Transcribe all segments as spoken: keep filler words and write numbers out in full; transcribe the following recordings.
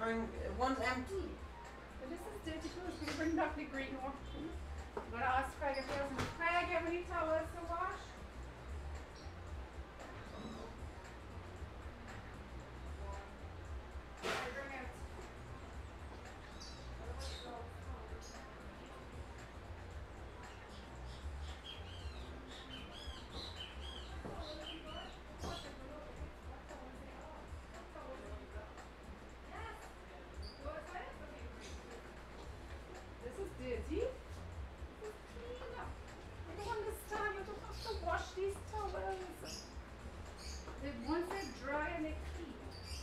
bring one's empty. But this is dirty too. Could you bring back the green one, please? I'm gonna ask Craig if he has any. Craig, how many towels to wash? I bring it. This is dirty. This is clean. I don't understand. You don't have to wash these towels. They, once they're dry and they're clean.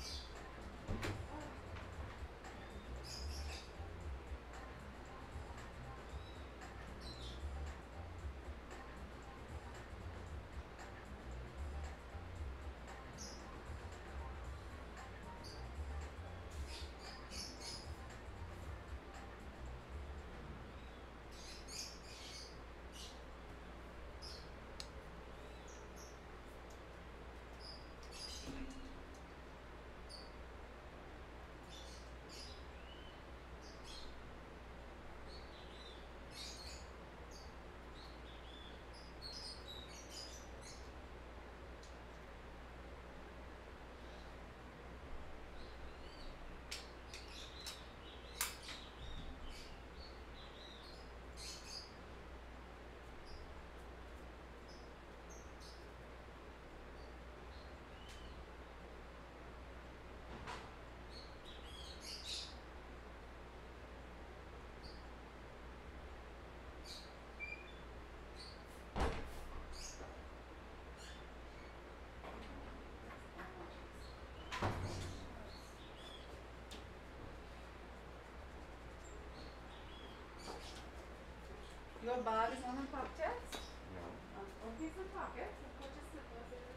Your bag is not unpacked yet? No. Um, okay, so pack it. So put your slippers in.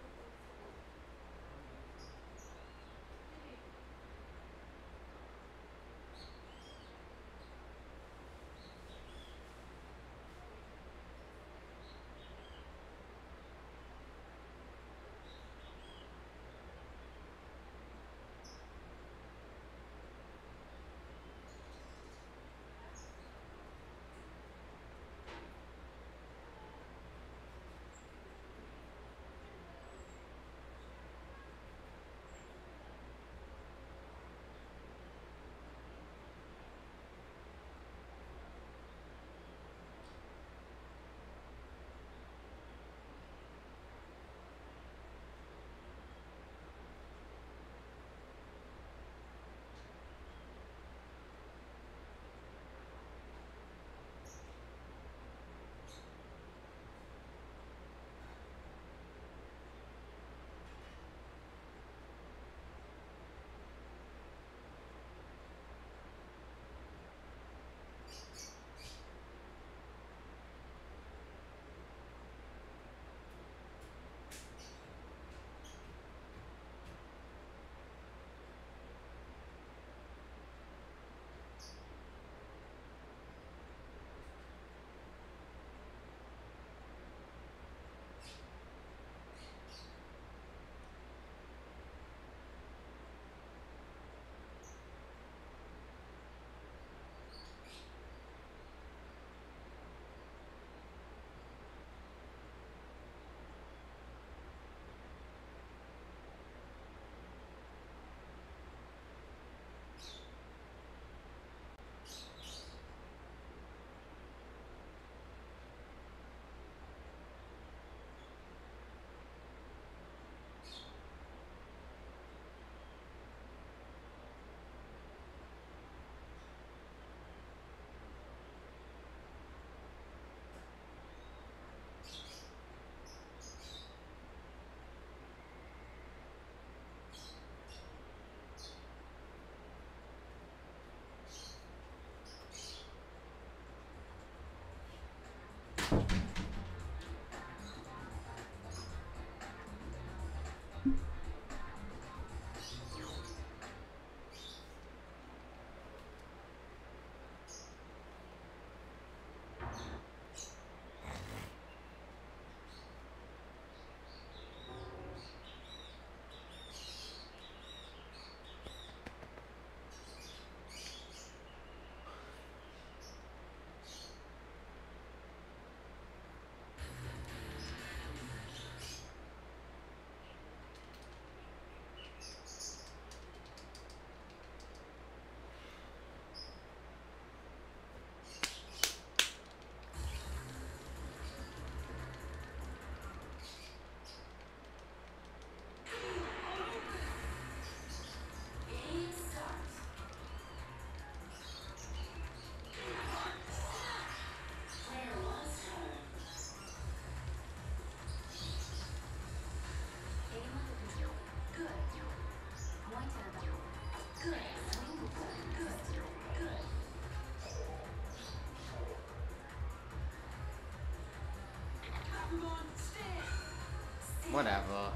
Whatever.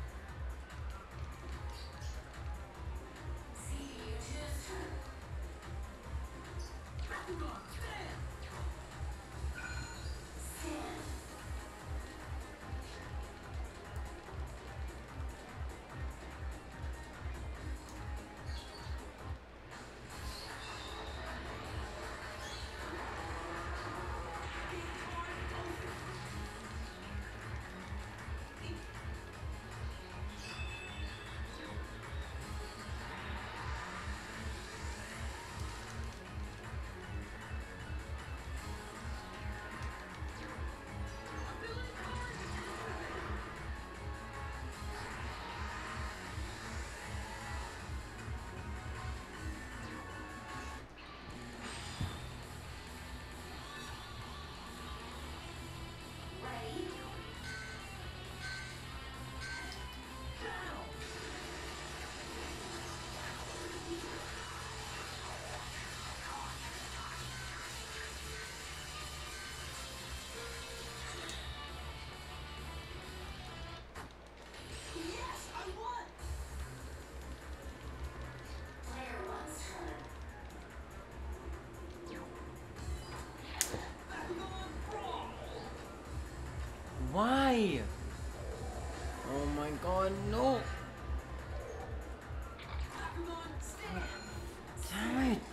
Why? Oh my god, no! Damn it!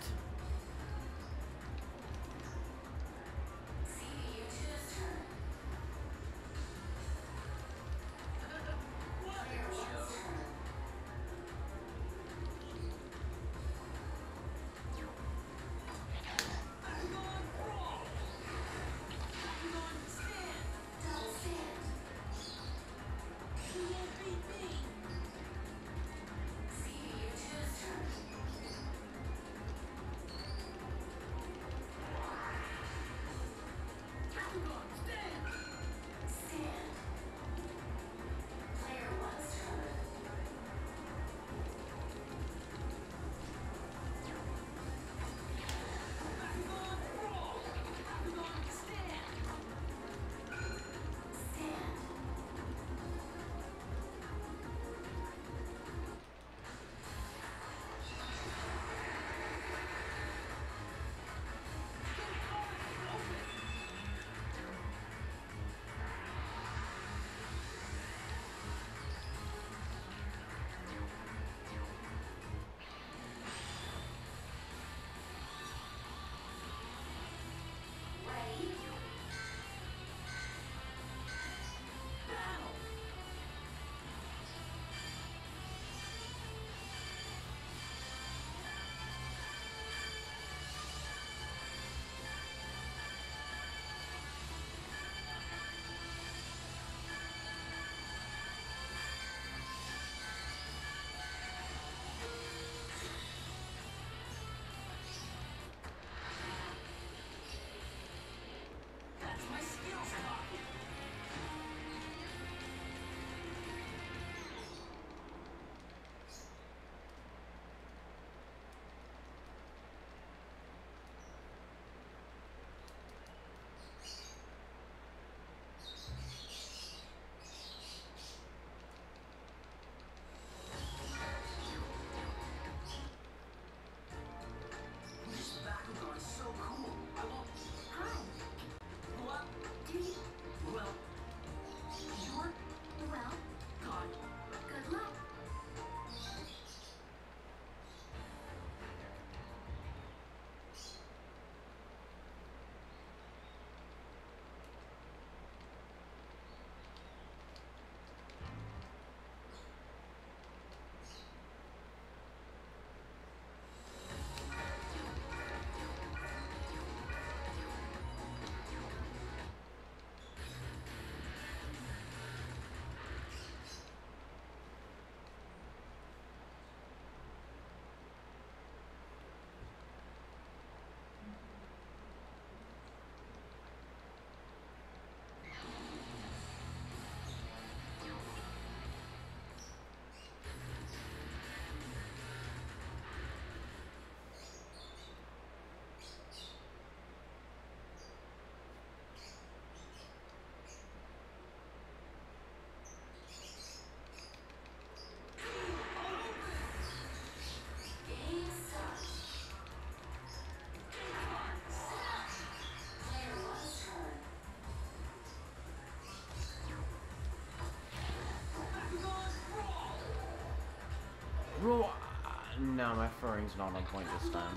Bro, uh, no, my throwing's not on point this time.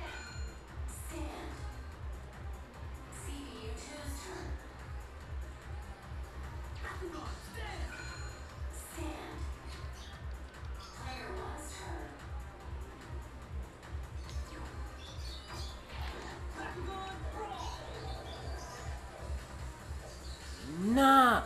Nah!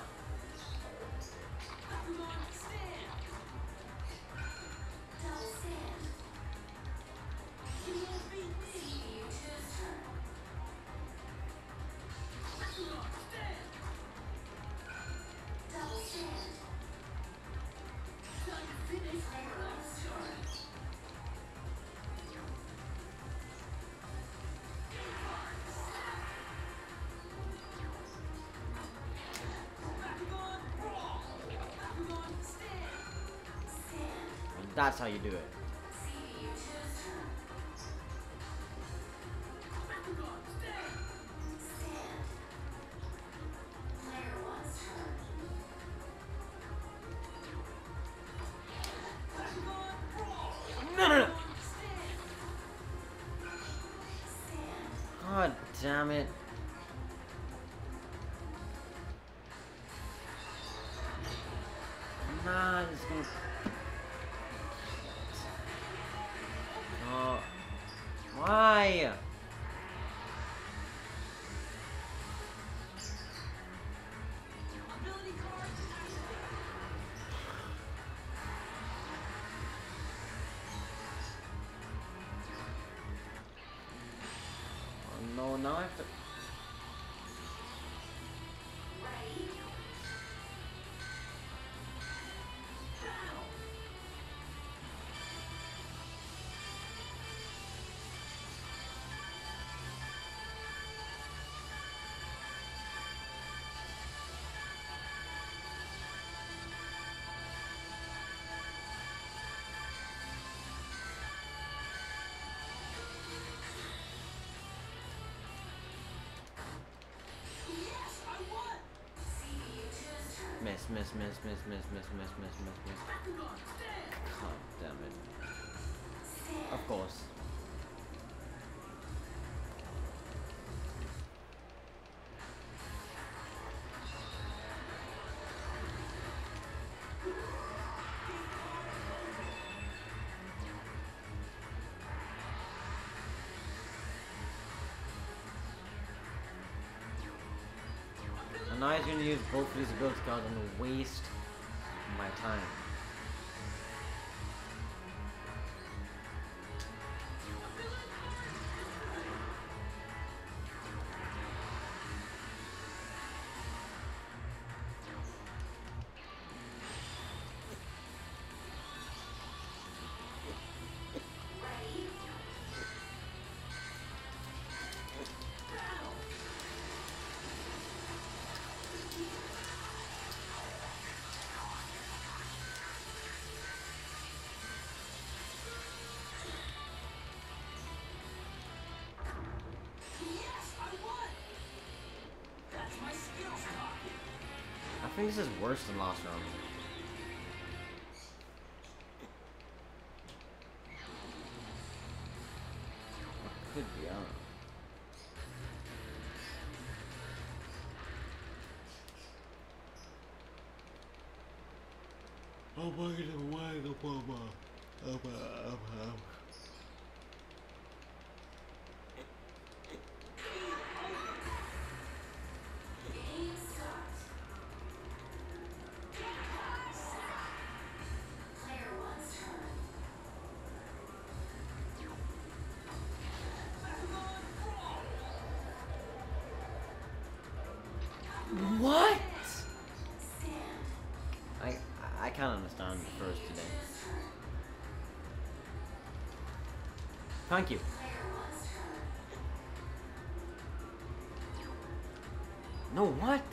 That's how you do it. No, no, no! God damn it. Nah, it's gonna... Oh. Why? Oh no, now I have to... Miss, miss, miss, miss, miss, miss, miss, miss, miss, miss. God damn it. Of course. And now he's gonna use both of these ability cards and waste my time. I think this is worse than last round. It could be, I don't know. Oh my god, why the bomba? Oh my god. What? I I can't understand the first today. Thank you. No, what?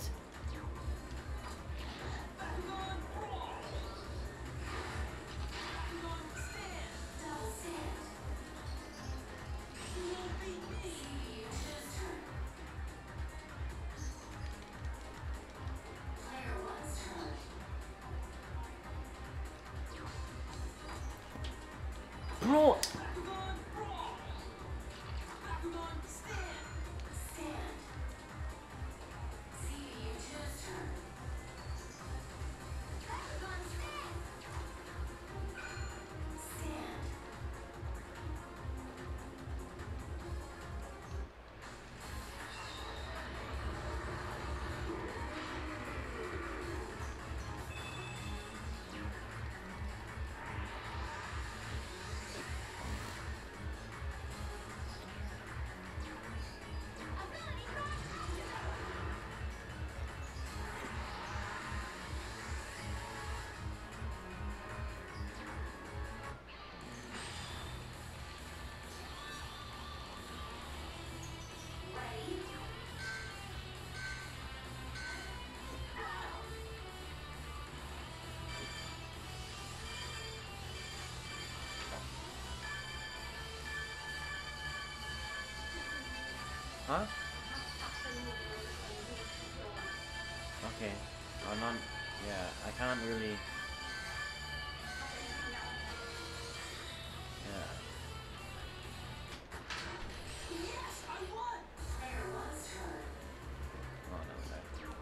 Huh? Okay. Oh, not. Yeah, I can't really. Yeah. Oh no, no.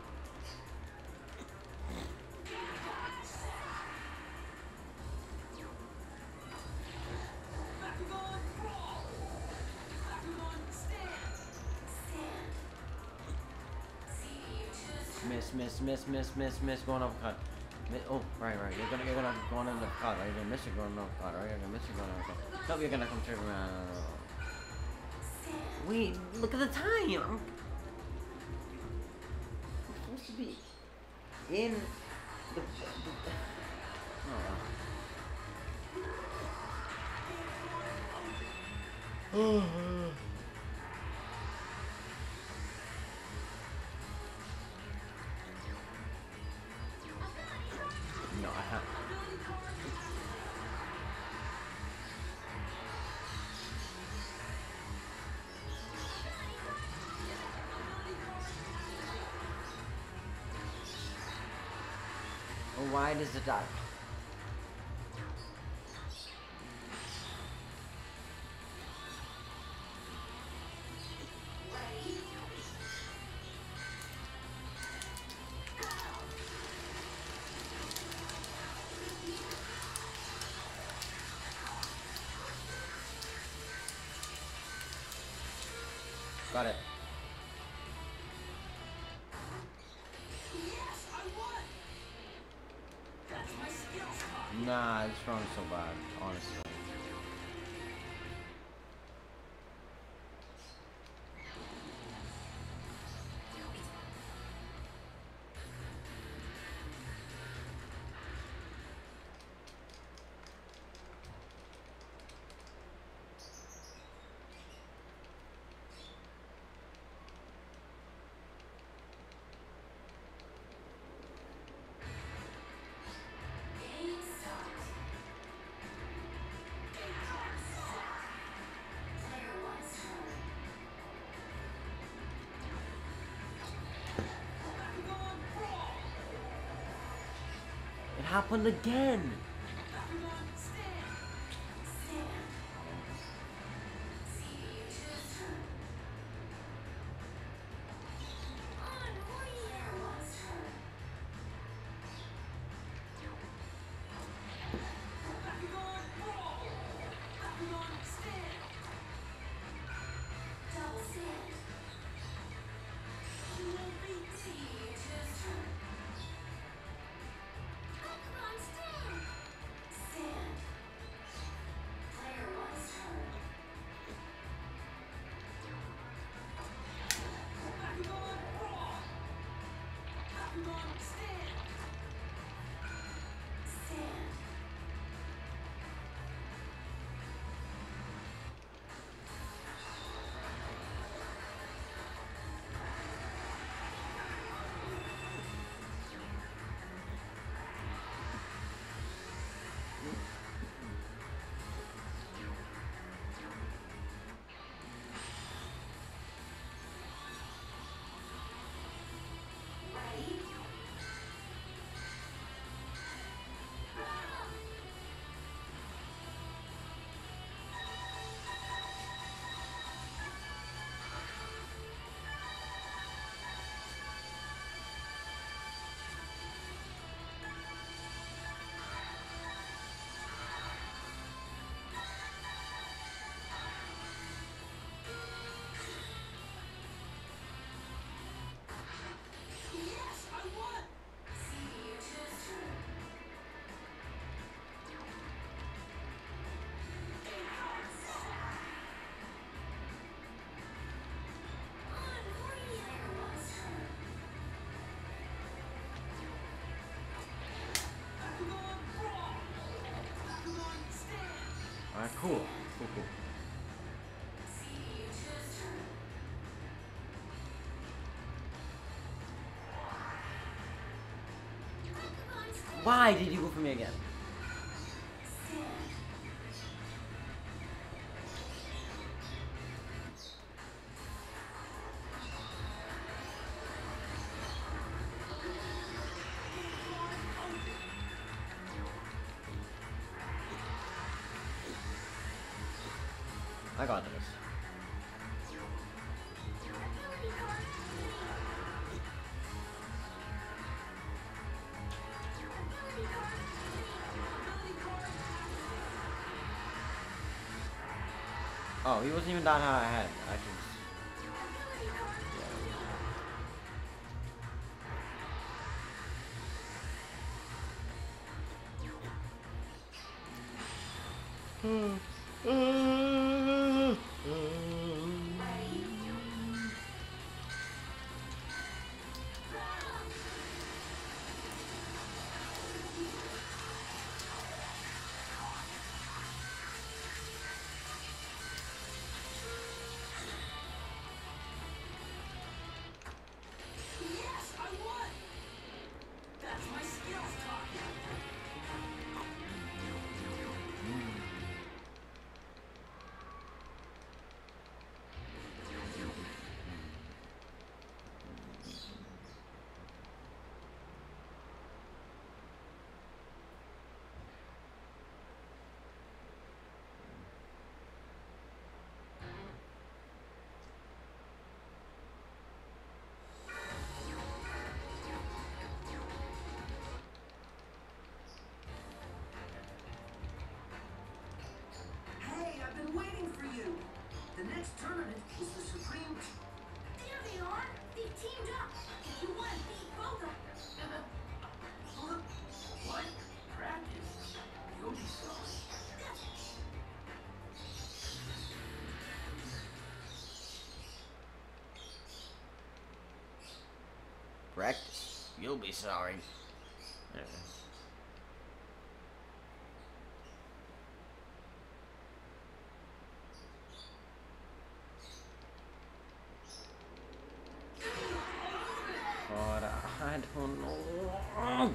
Miss, miss, miss, miss, miss, miss, going off cut. Mi oh, right, right. You're gonna, you're gonna go on the cut, right? You're gonna miss it going off cut, right? You're gonna miss it going off cut. Nope, you're gonna come turn around. Wait, look at the time. I'm supposed to be in the. the oh. No, I have. Why does it die? Got it. Nah, it's wrong so bad, honestly. It happened again. Alright, cool. Cool, cool. Why did you go for me again? I got this. Oh, he wasn't even that high ahead. I can. Practice. You'll be sorry. Yeah. God, I don't know.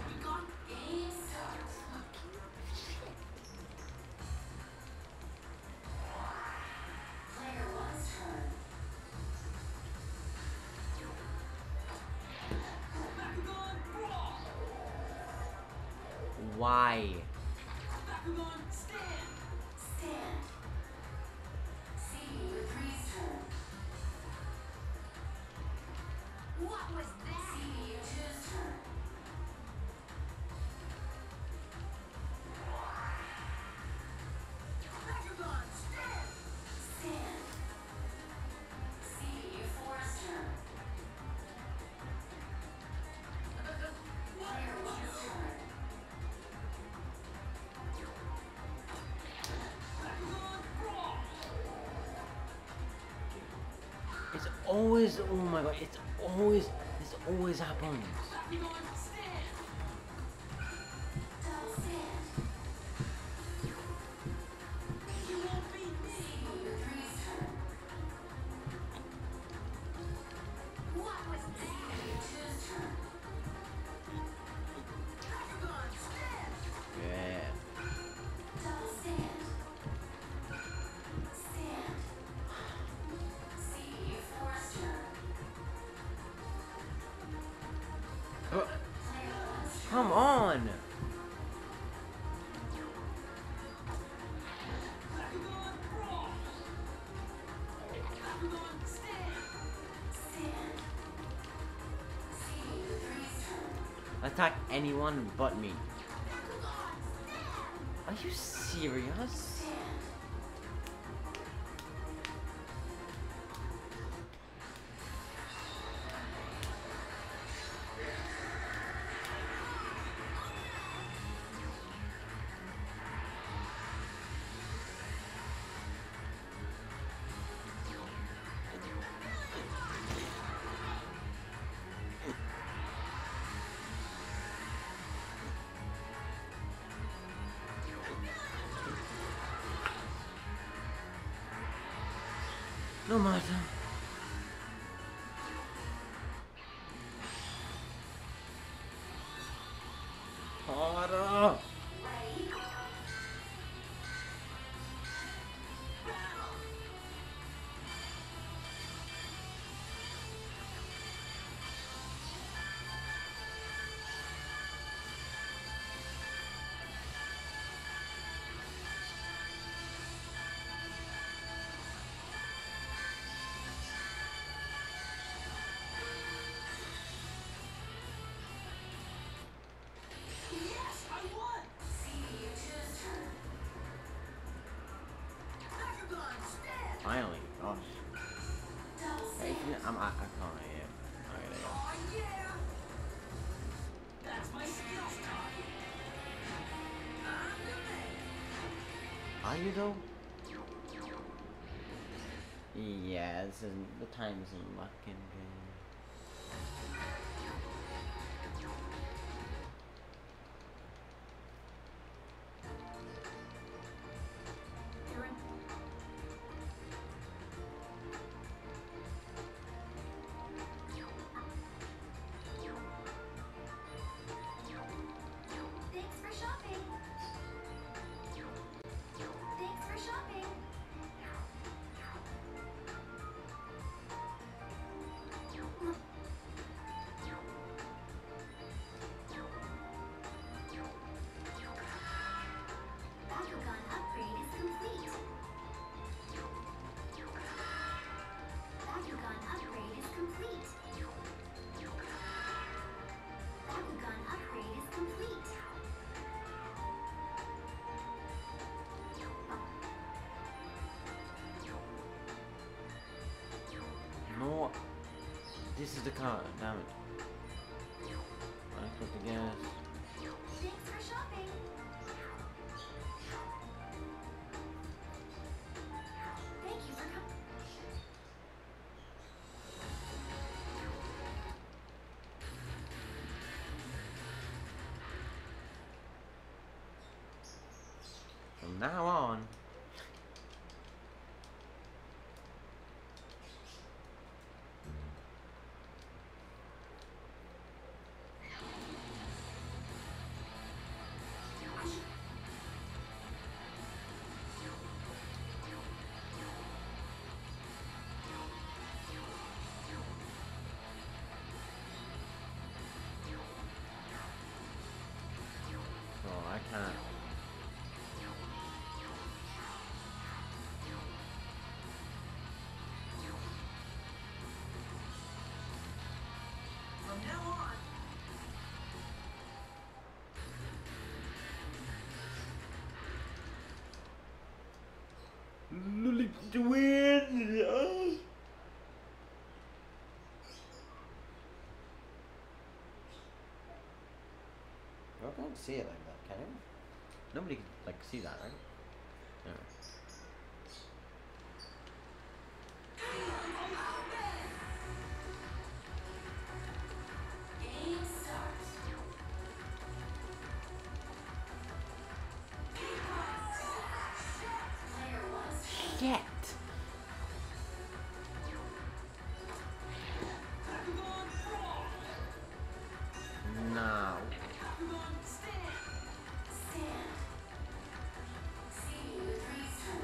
Why? It's always, oh my god, it's always, this always happens. Come on! Attack anyone but me. Are you serious? No matter. Harder. Are you though? Yeah, this is the time isn't looking good. Thanks for shopping. Thanks for shopping. Bakugan upgrade is complete. Bakugan upgrade is complete. Bakugan upgrade is complete. No. This is the car. Damn it. I put the gas. Thanks for shopping. Thank you for coming. From now on. Oh, I can't. From now on, Lily to win. Oh. You can't see it like that, can you? Nobody can like see that, right? Anyway. game starts. Player one. Shit. No. Stand. Stand. C U three's turn.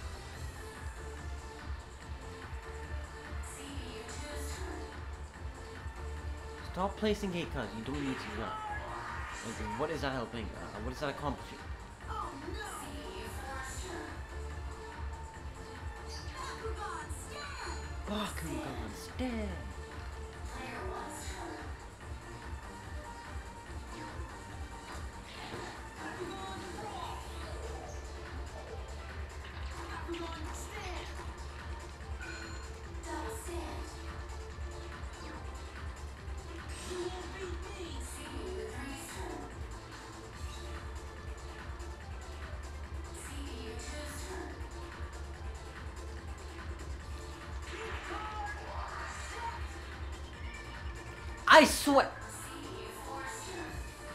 C U two's turn. Stop placing gate cards. You don't need to do that. Like, what is that helping? Uh, what is that accomplishing? Oh no! C U four's turn. Bakugan, stand! Bakugan, stand. Player one's turn. Bakugan, stand! Double stand. You won't beat me! C U three's turn. C U two's turn. I swear. C U four's turn.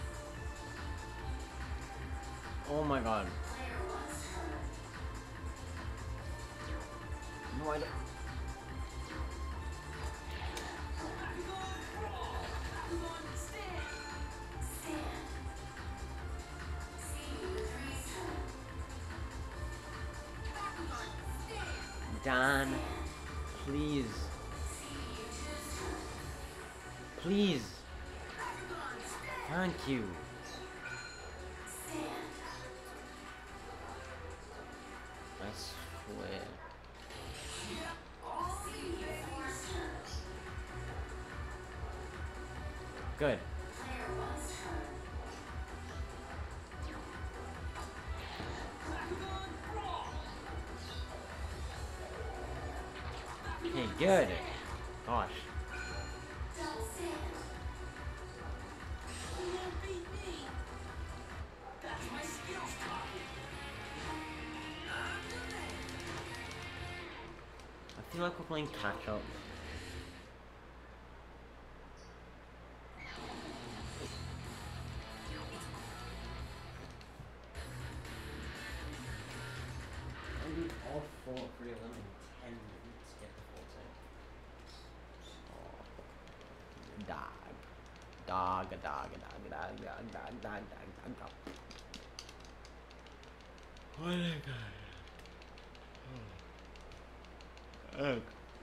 Oh my god. Player one's turn. No, I don't. Bakugan, stand! Stand. C U three's turn. Bakugan, stand! Dan, please, C U two's turn. please, Bakugan, stand! thank you. Stand. I swear. C U four's turn. Good. Player one's turn. Okay, good. Gosh. Double stand. You won't beat me. That's my skills talking. feel like we're playing catch up. I need all four three of them in ten minutes to get the full thing. Dog. Dog, a dog, a dog, a dog, a dog, dog, dog, dog, dog, dog. Oh my god. Ugh.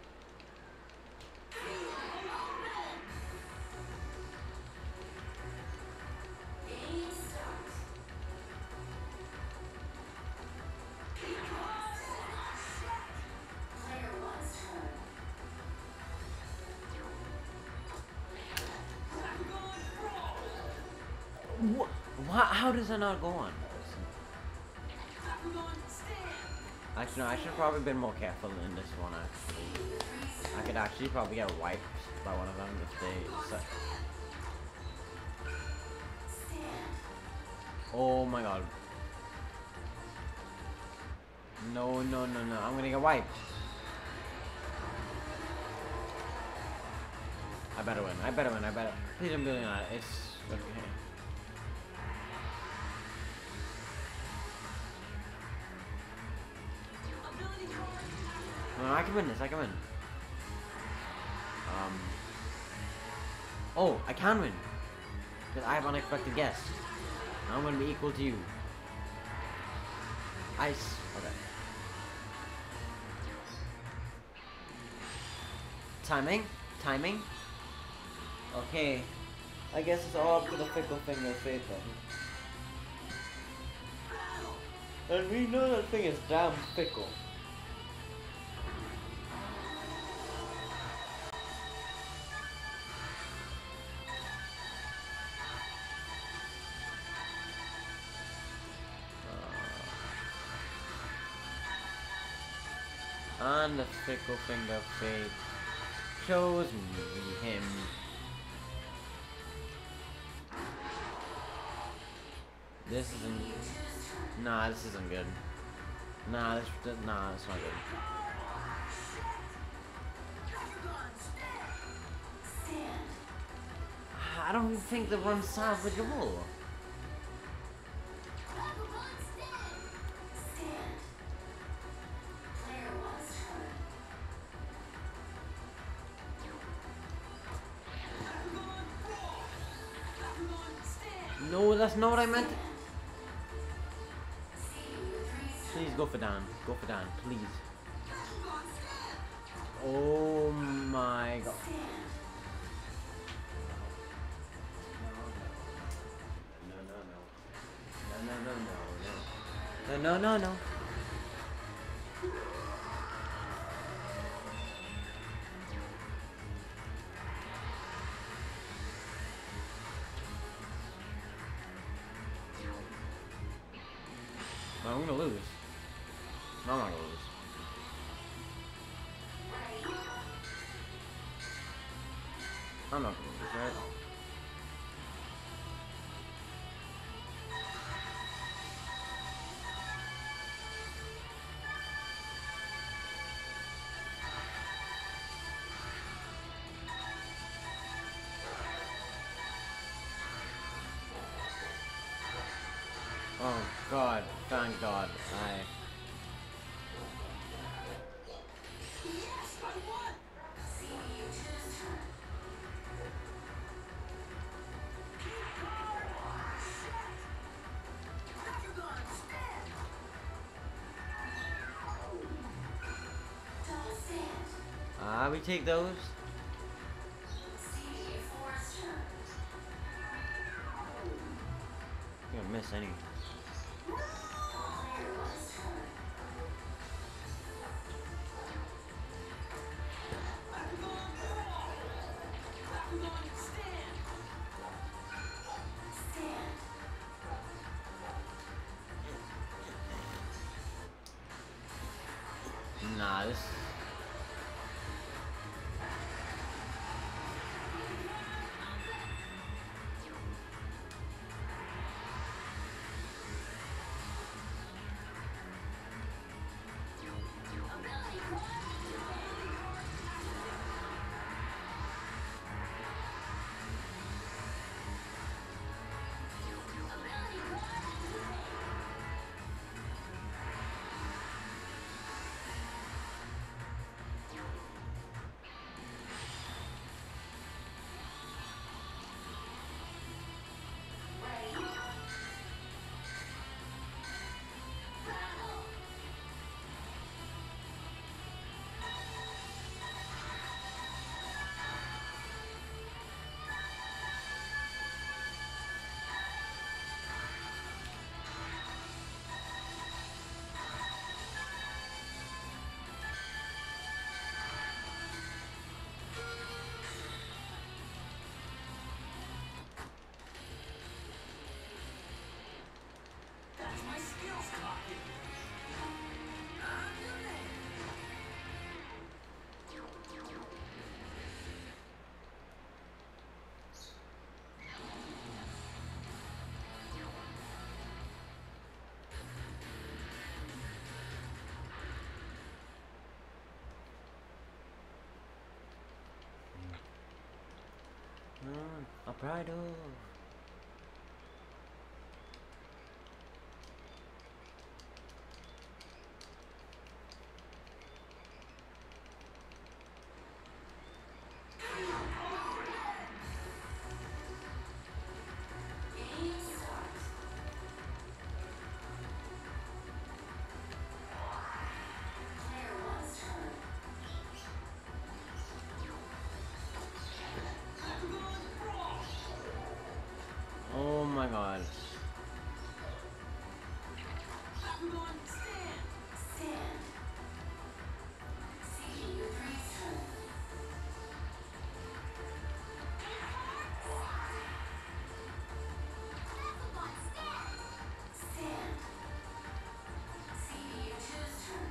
What? How does that not go on? Actually, no, I should have probably been more careful in this one, actually. I could actually probably get wiped by one of them if they... So oh my god. No, no, no, no. I'm gonna get wiped. I better win. I better win. I better... Please, I'm doing that. It's... okay. No, I can win this, I can win. Um. Oh, I can win. Because I have unexpected guests. I'm gonna be equal to you. Ice. Okay. Timing? Timing? Okay. I guess it's all up to the fickle finger of fate then. And we know that thing is damn fickle. And the fickle finger of fate shows me him. This isn't. Nah, this isn't good. Nah, this. Nah, it's not good. I don't think the run's salvageable. No, that's not what I meant. Please go for Dan. Go for Dan, please. Oh my god. No, no, no. No, no, no, no, no. No, no, no, no. I'm gonna lose. No, I'm not gonna lose. I'm not gonna lose, right? Oh god, thank god, I... Ah, uh, we take those. You're gonna miss any. Nah, this... skills talking. I'm the man. Mm, a Prado. Game start. Player one's turn. Oh my god. Bakugan, stand. Stand. C D U three's turn. Bakugan, stand. Stand. C D U two's turn.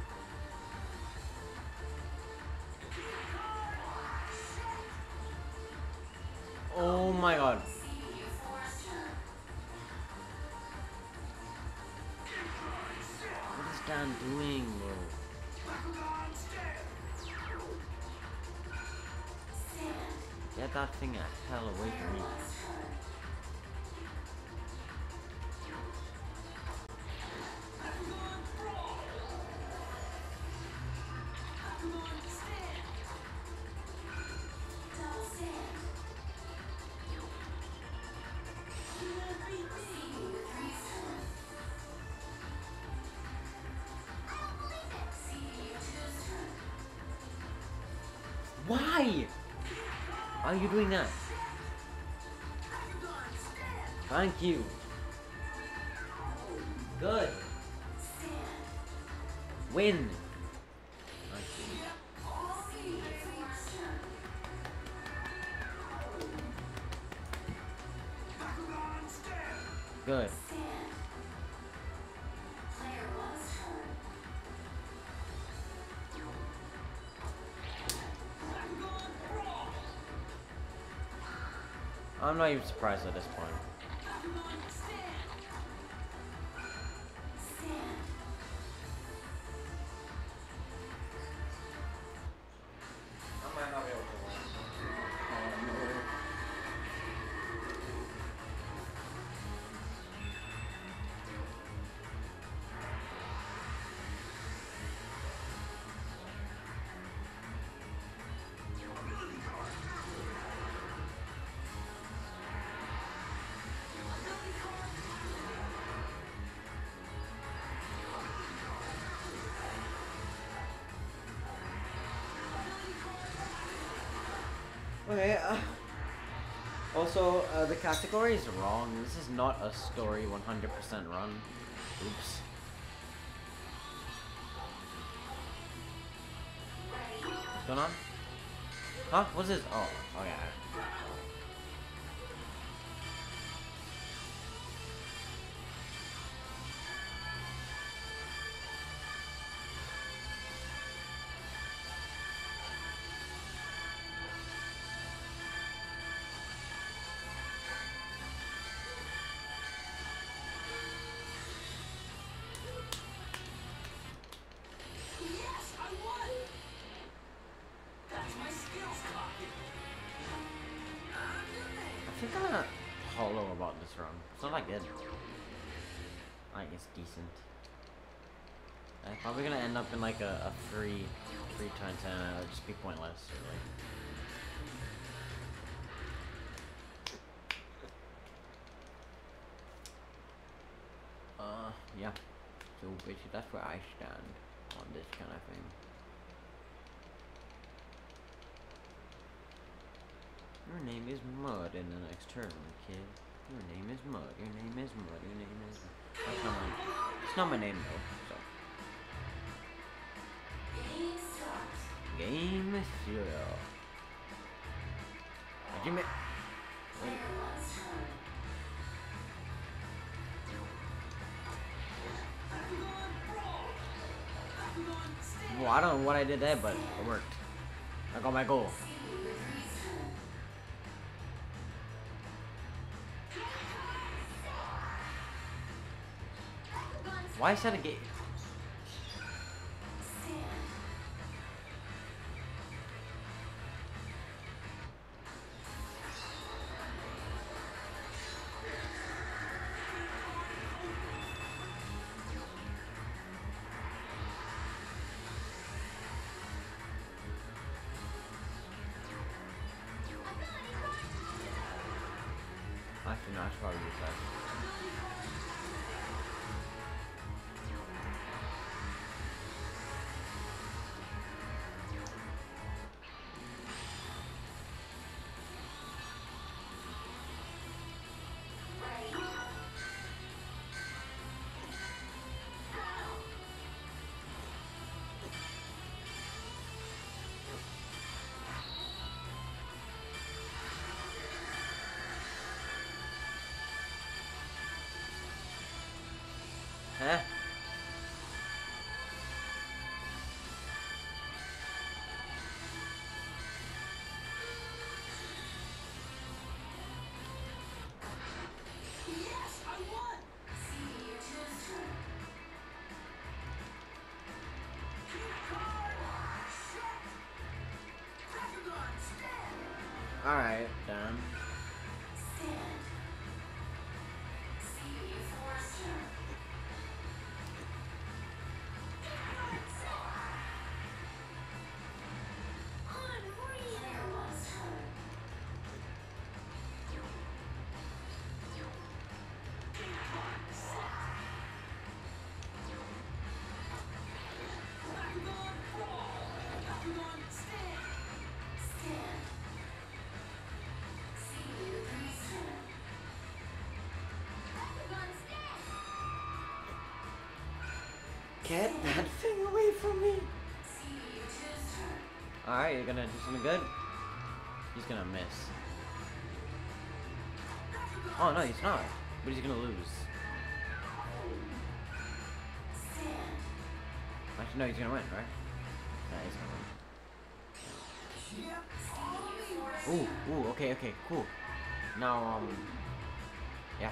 Oh my god. C D U four's turn. What is Dan doing, bro? Bakugan, stand. Stand. Get that thing the hell away from me. One's turn. Bakugan, brawl. Bakugan, stand. Double stand. You gonna beat me? C D U three's turn. I don't believe it. C D U two's turn. Why are you doing that? Bakugan, stand. Thank you. Good. Stand. Win. C D U four's turn. Bakugan, stand. Good. Stand. Player one's turn. Bakugan, brawl. I'm not even surprised at this point. Bakugan, stand. Stand. I might not be able to Okay, uh, also, uh, the category is wrong. This is not a story one hundred percent run. Oops. What's going on? Huh? What's this? Oh, oh yeah. Yes, I won. That's my skills talking. I'm the man. I think I'm gonna hollow about this run. It's not that good. Like, it's decent. I'm probably gonna end up in like a, a free, free times ten, and it'll just be pointless, really. Uh, yeah. So basically, that's where I stand on this kind of thing. Your name is Mud in the next turn, kid. Your name is Mud. Your name is Mud. Your name is. That's not my. It's not my name though. So. Game starts. Game zero. Jimmy. Player one's turn. Well, I don't know what I did there, but it worked. I got my goal. Why is that a gate? Actually, no, I should probably use that. Huh? Yes, I won. Alright, done. Get that thing away from me! Alright, you're gonna do something good? He's gonna miss. Oh no, he's not. But he's gonna lose. Actually, no, he's gonna win, right? Yeah, he's gonna win. Ooh, ooh, okay, okay, cool. Now, um... yeah.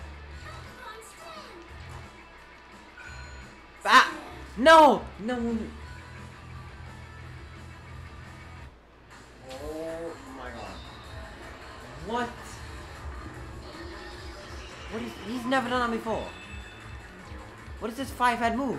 Ah! No! No! Oh my god. What? What is... He's never done that before. What is this five-head move?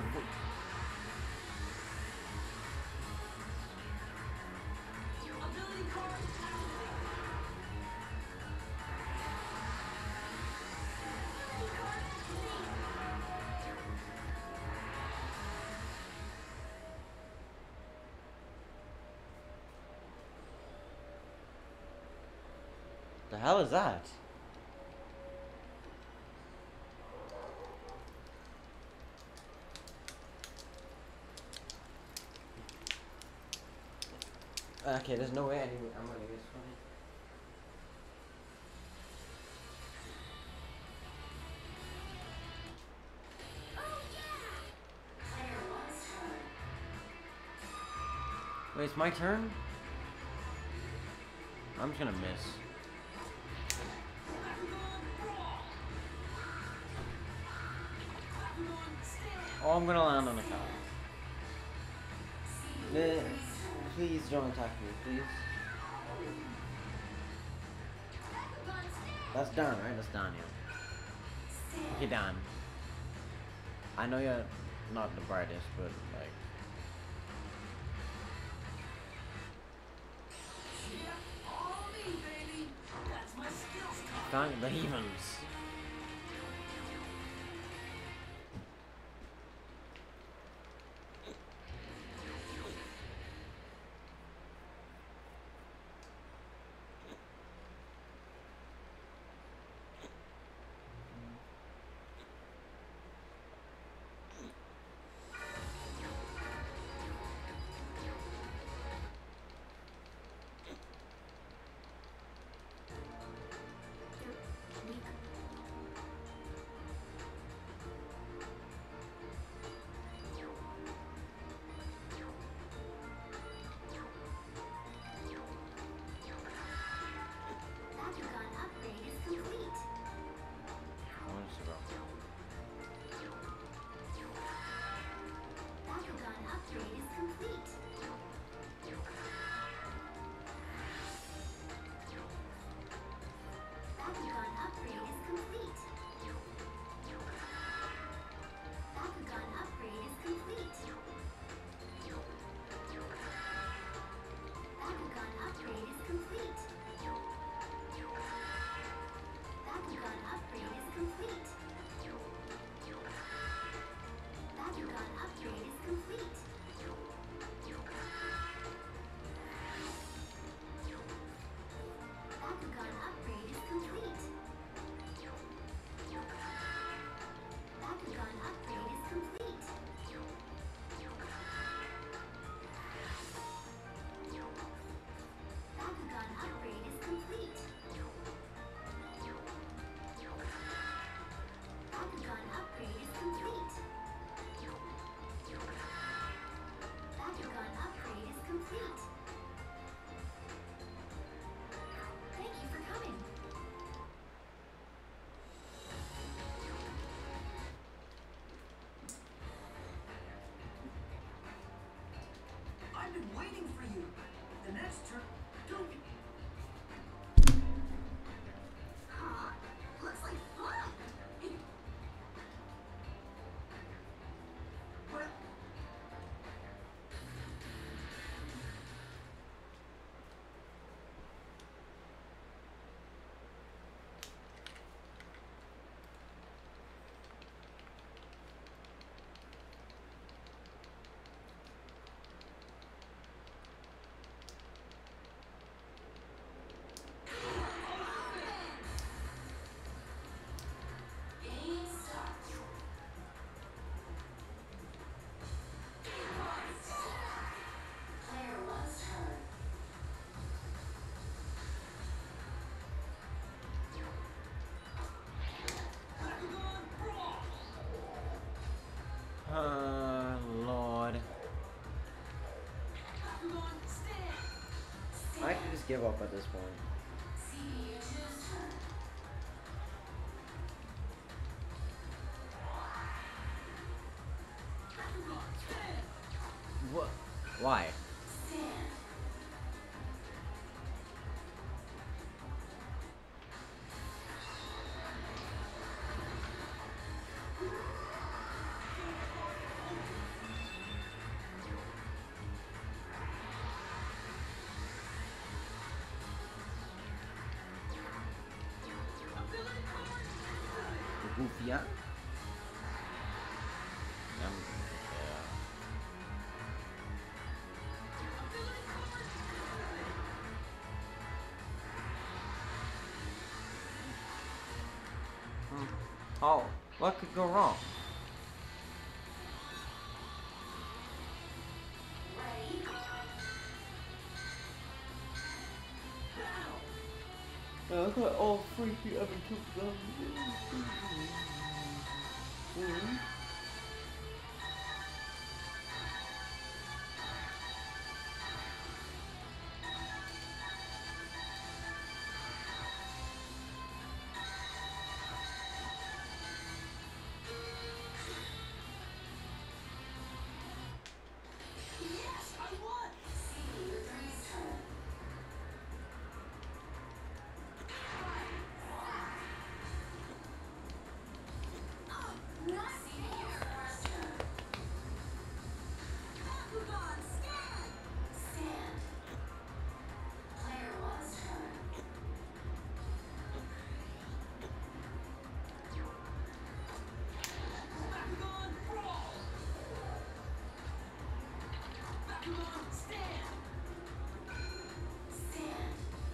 The hell is that? Okay, there's no way anyway. I'm gonna get funny. Wait, it's my turn? I'm just gonna miss. Oh, I'm gonna land on the couch. Eh, please don't attack me, please. That's done, right? That's done, yeah. Okay, done. I know you're not the brightest, but like... Find the heathens. give up at this point. What? Why? Goofy, huh? Um, yeah. Hmm. Oh, what could go wrong? I got all freaky ever took them. Yes, I won. Oh, not Bakugan, stand. Stand. Player one's turn. Bakugan, brawl. Bakugan, stand. Stand.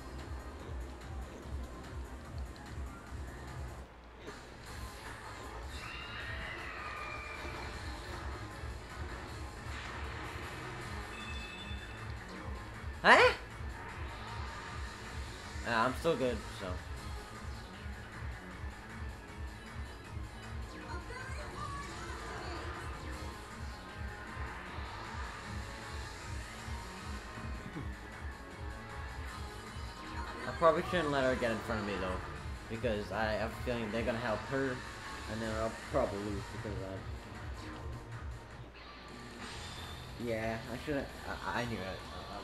Huh? Nah, I'm still good, so. I probably shouldn't let her get in front of me though, because I have a feeling they're gonna help her, and then I'll probably lose because I. Yeah, I shouldn't. I, I knew it. Um,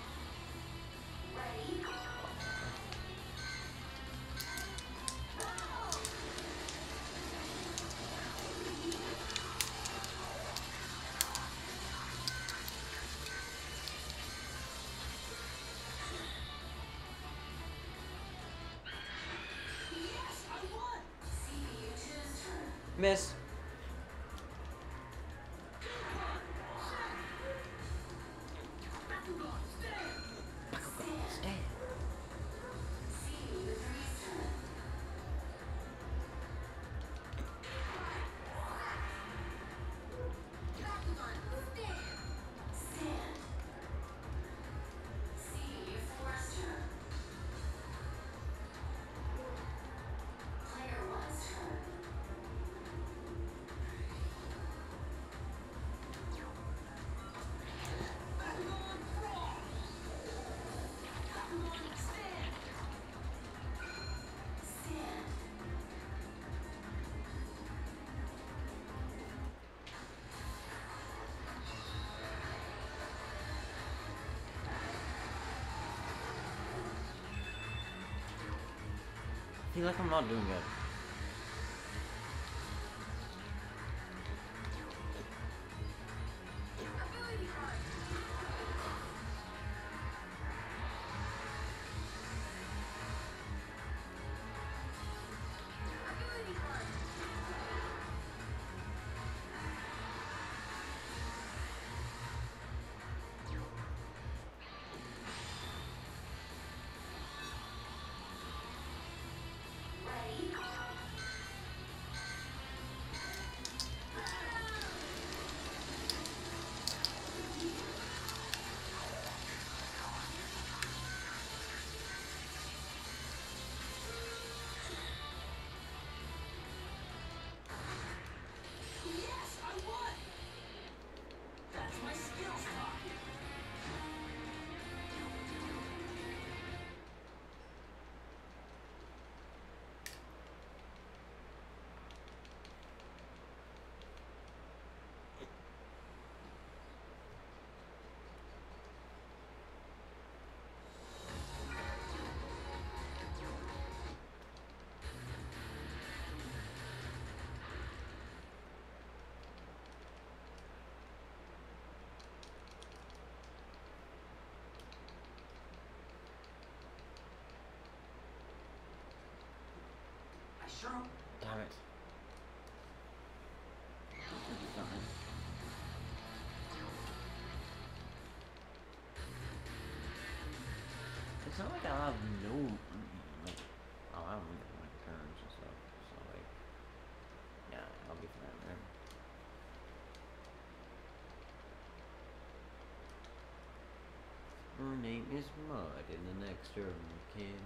Yes, I won. Miss. Bakugan, stand. Stand. Bakugan, stand. Stand. See you force turn. Player one's turn. Bakugan, brawl. Bakugan, stand. Stand. I feel like I'm not doing good. Ability card. Ability card. Ready? I'll have no, like, I'll have my turns and stuff. So like, yeah, I'll be fine there. Her name is Mud in the next room, kid.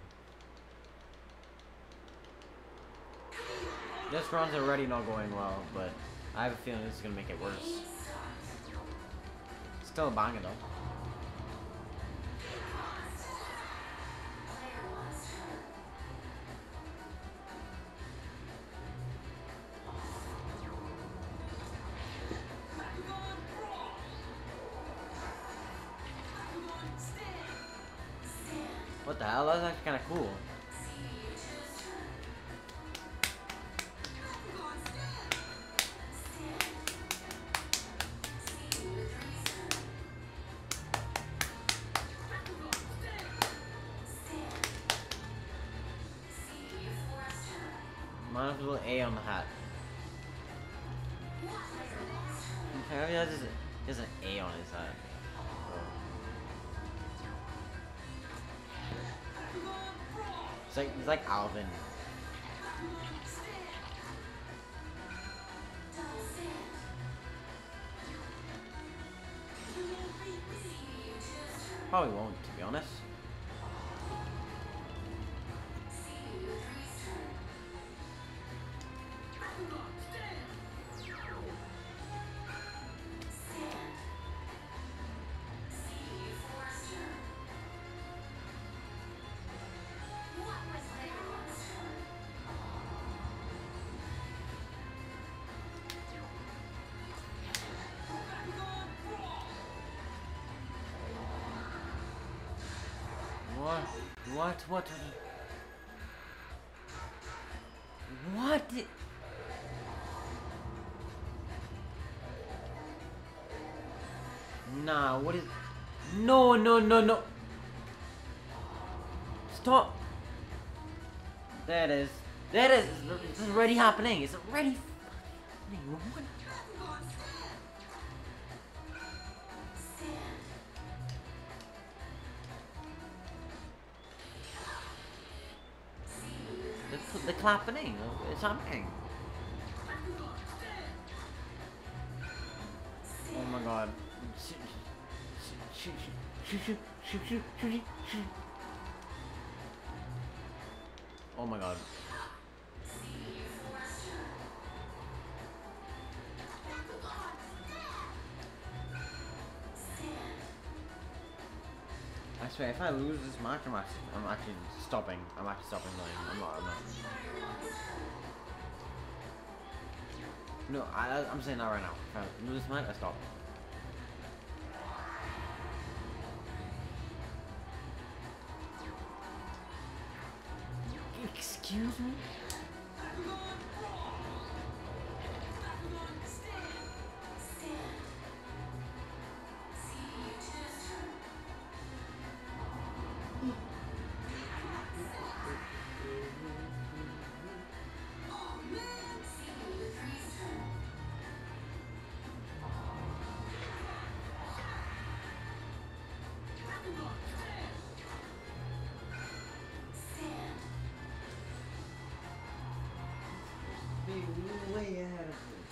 This round's already not going well, but I have a feeling this is gonna make it worse. Still a banger though. What the hell? That's actually kind of cool. Mine has a little A on the hat. Apparently, there's there's an A on his hat. It's like it's like Alvin. Probably won't, to be honest. What? What? What? What? What? Nah, what is... No, no, no, no. Stop. There it is. There it is. It's already happening. It's already happening. What? The, the clapping. It's happening. Oh my god. Shoot, shoot, shoot, shoot, shoot, shoot, shoot, shoot. Oh my god. I swear, if I lose this match, I'm actually, I'm actually stopping. I'm actually stopping playing. I'm not, I'm not. No, I, I'm saying that right now. If I lose this match, I stop. Excuse me? Way ahead of me.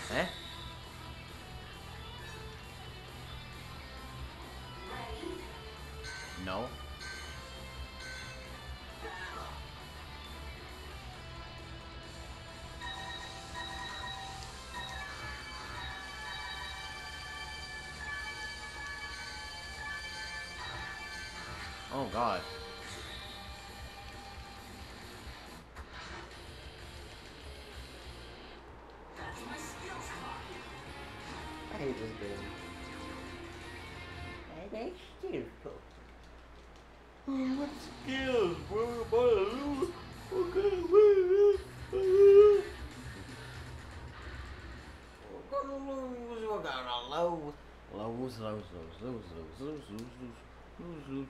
Eh? No. Oh god. I hate this game. I like skills. What skills? We're about to lose. Okay, we're gonna lose. We're gonna lose. Lows, lows, lows, lows, lows, lows, lows, lows.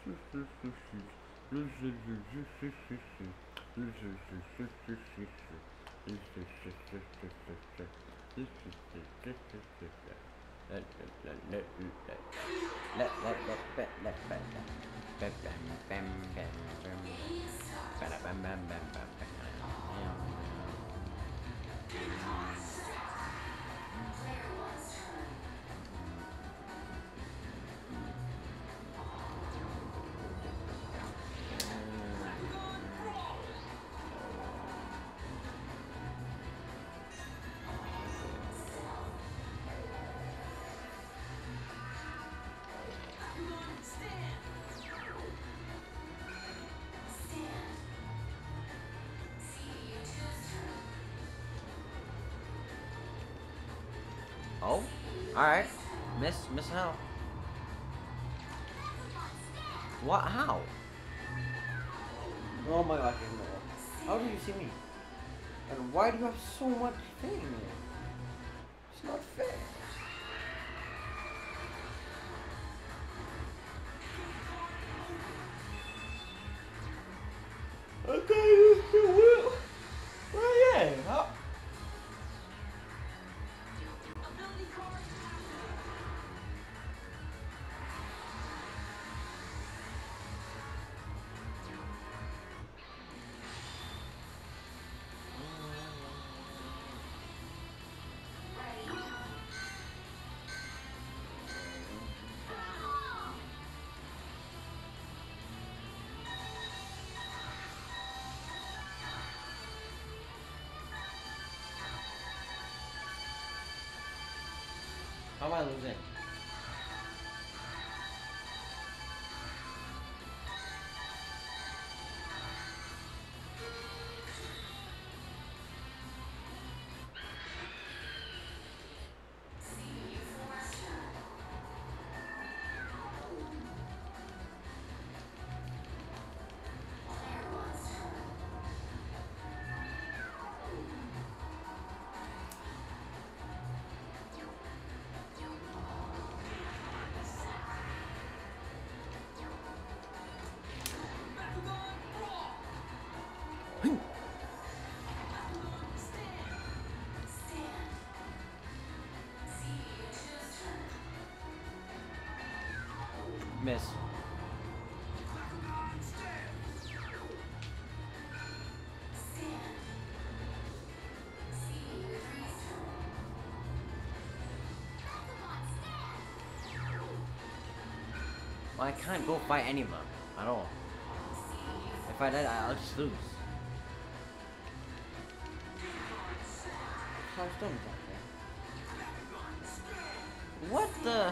Oh, alright. Miss, miss how? What? How? Oh my gosh, no. How do you see me? And why do you have so much thing? It's not fair. Okay, you will. Oh yeah. How? How am I losing? Miss. Well, I can't go fight any of them at all. If I did, I'll just lose. How dumb is that, man? What the?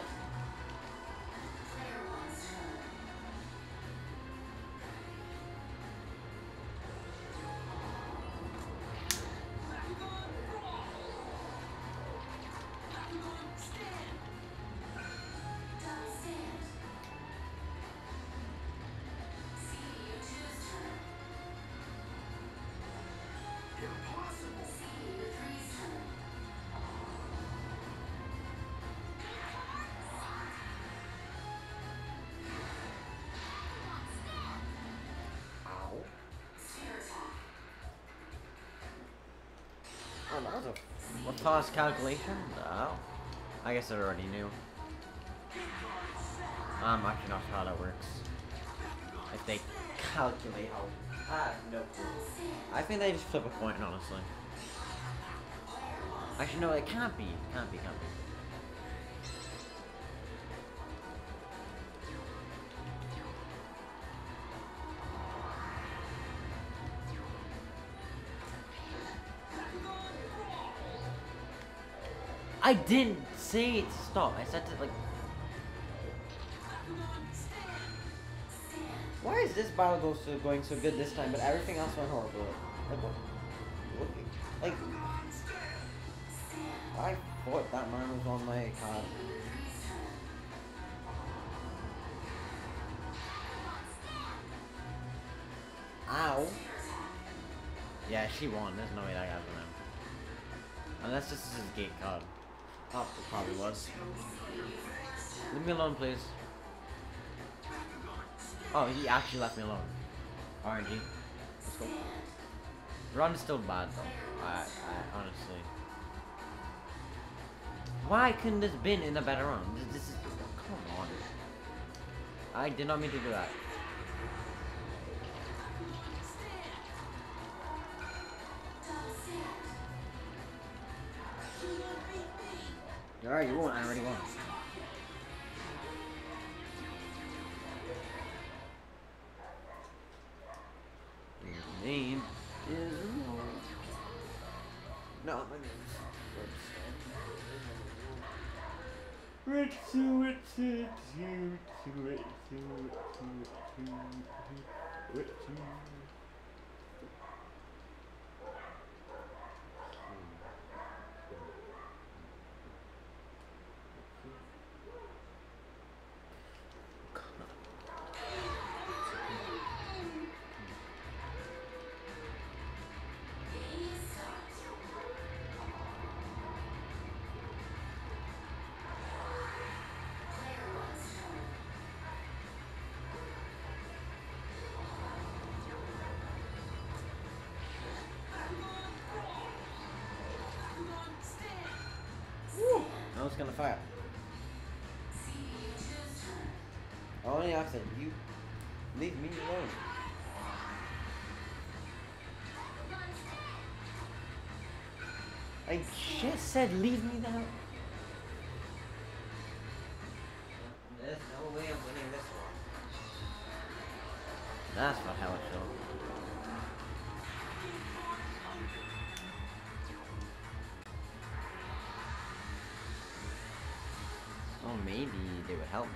Oh, that was a. What toss calculation? Oh. I guess I already knew. I'm actually not sure how that works. If they calculate how. I have no clue. I think they just flip a coin, honestly. Actually, no, it can't be. It can't be, can't be. I didn't say it to stop. I said to, like... Why is this battle go so, going so good this time, but everything else went horrible? Like, what? what like, I thought that man was on my card. Ow. Yeah, she won. There's no way that happened. Unless this is his gate card. Oh, it probably was. Leave me alone, please. Oh, he actually left me alone. R N G. Let's go. Run is still bad though. I, I honestly. Why couldn't this been in a better run? This, this is. Come on. I did not mean to do that. Alright, you won. I already won. Your name is No, my name is Ritsu, Ritsu, Ritsu, Ritsu, Ritsu, Ritsu, Ritsu. I was gonna fire. Only I said, you leave me alone. I just said leave me the hell. There's no way I'm winning this one. That's not how it feels. Oh, maybe they would help me.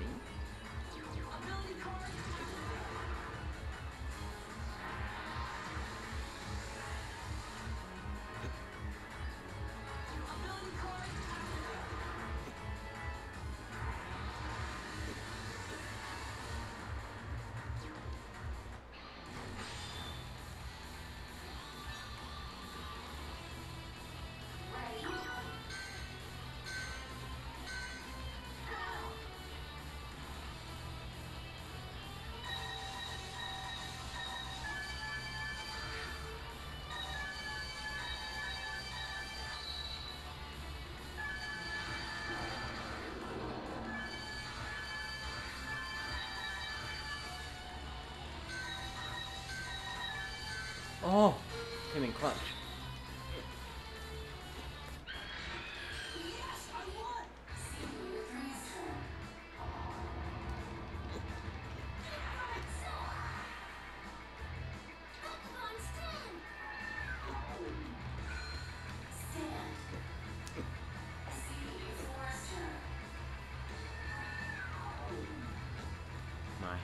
Oh, came in clutch. My.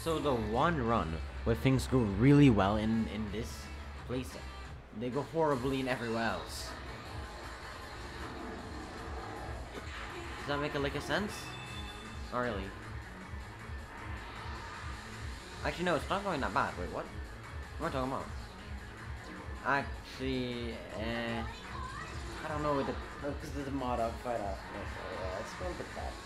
So the one run where things go really well in in this place, they go horribly in everywhere else. Does that make a lick of sense? Not really. Actually, no, it's not going that bad. Wait, what? What am I talking about? Actually, eh, I don't know. Because there's a mod I'll fight after this. So yeah, it's going a bit bad.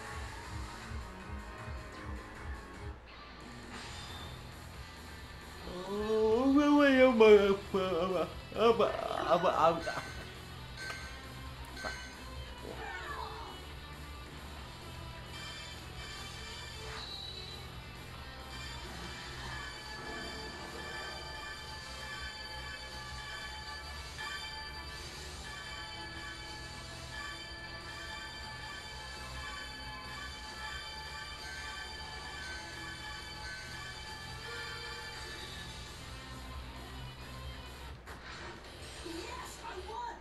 Yes, I won.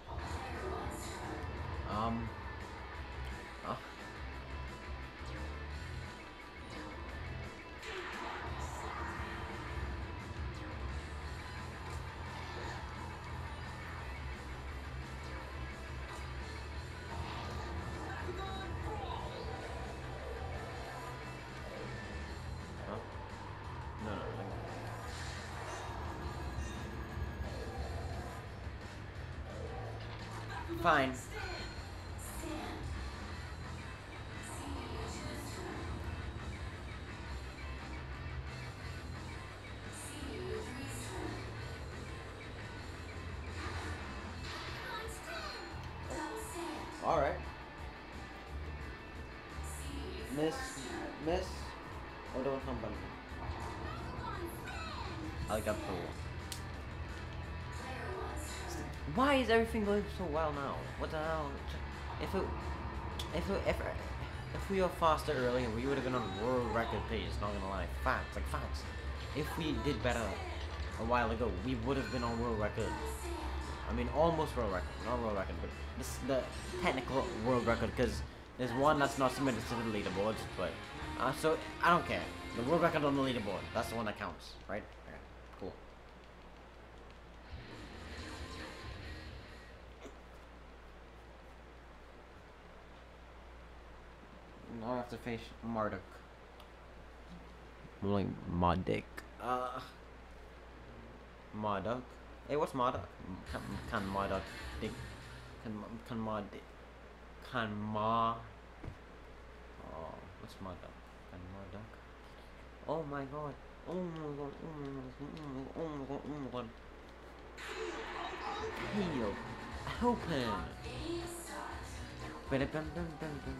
Um. Oh. Huh? No, no, no. Fine. Alright. Miss, miss, or don't come by me. I got the wall. Why is everything going so well now? What the hell? If it, if it, if, if we were faster earlier, we would have been on world record pace. Not gonna lie, facts, like facts. If we did better a while ago, we would have been on world record. I mean, almost world record, not world record, but this the technical world record, because there's one that's not submitted to the leaderboards. But uh, so I don't care. The world record on the leaderboard, that's the one that counts, right? Okay, cool. Now I have to face Marduk. More like Marduk. Uh, Marduk. Hey, what's Marduk? Can, can Marduk dig? Can can Marduk? Can Ma? Oh, what's Marduk? Can Marduk? Oh my God! Oh my God! Oh my God! Oh my God! Oh my God! Heal! Help him! Ba-da-bum-bum-bum-bum.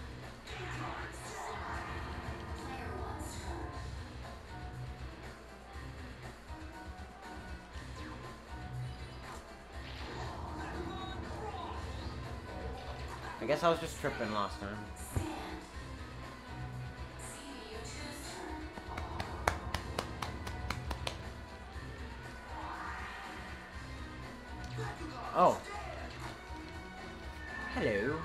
I guess I was just tripping last time. Oh. Hello.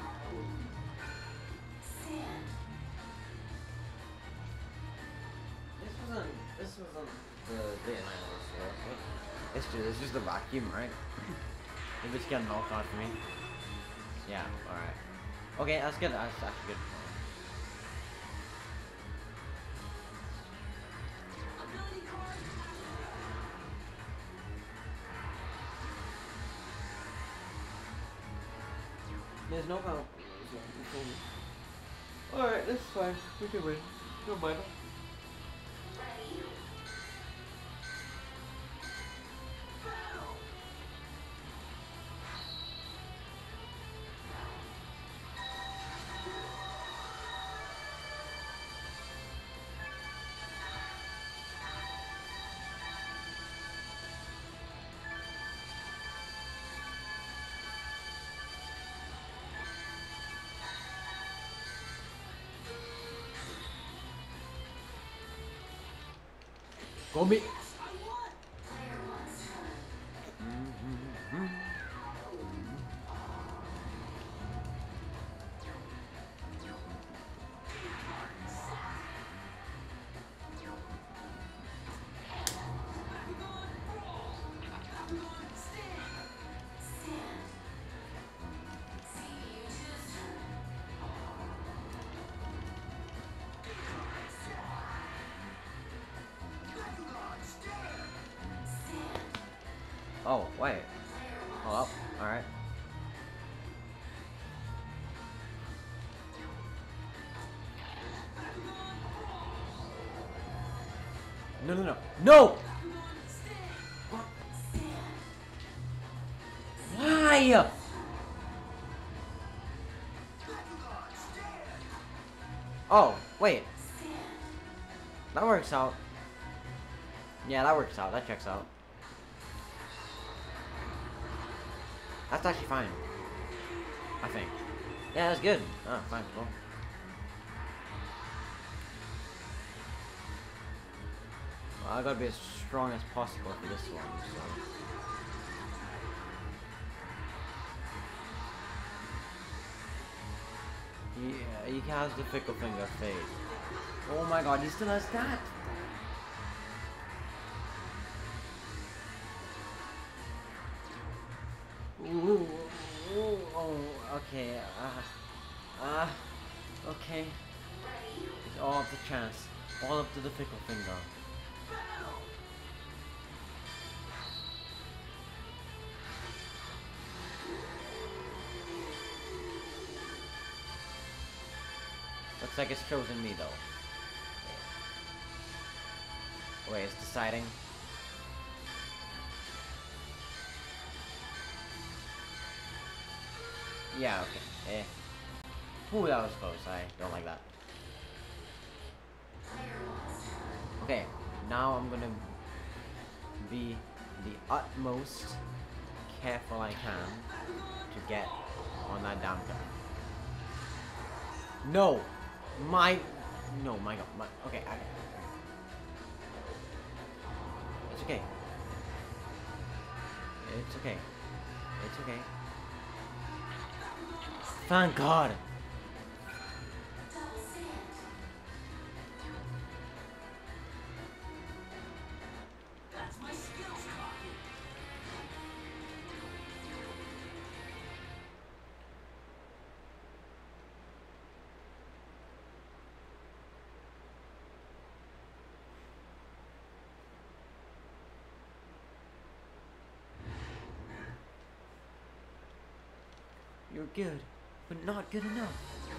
This wasn't. This wasn't the day and night list, right? It's just. It's just the vacuum, right? If it's getting knocked out for me. Yeah. All right. Okay, that's good. That's actually good. Ability card. There's no help. Alright, that's fine. We can win. No matter. Go me. Oh, wait. Hold up. Alright. No, no, no. No! Why? Oh, wait. That works out. Yeah, that works out. That checks out. That's actually fine. I think. Yeah, that's good. Oh, fine, cool. Well, I gotta be as strong as possible for this one, so. Yeah, he has the fickle finger fade. Oh my god, he still has that! Ooh, ooh, oh, okay, uh, uh, okay. It's all up to chance. All up to the fickle finger. Looks like it's chosen me, though. Wait, it's deciding. Yeah, okay. Eh. Ooh, that was close. I don't like that. Okay, now I'm gonna be the utmost careful I can to get on that down guy. No! My... No, my god. My, okay, I... It's okay. It's okay. It's okay. Thank God! You're good, but not good enough.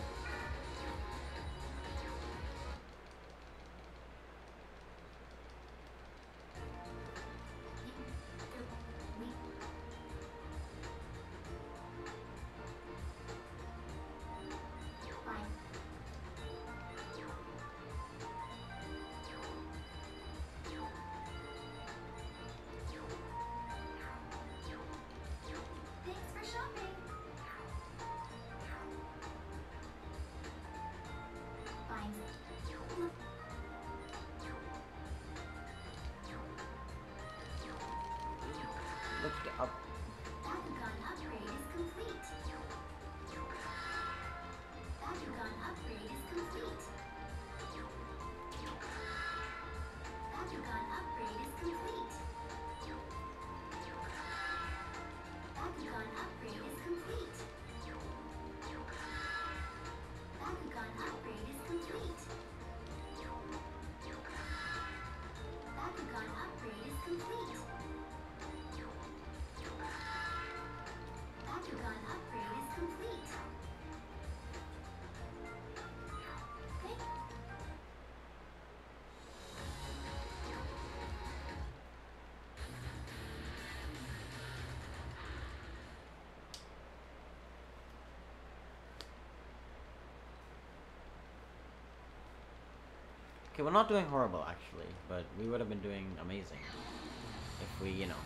Look up. Bakugan upgrade is complete. Bakugan upgrade is complete. Bakugan upgrade is complete. Bakugan upgrade is complete. Bakugan upgrade is complete. Bakugan upgrade is complete. Bakugan upgrade is complete. Okay. Okay, we're not doing horrible, actually, but we would have been doing amazing if we, you know.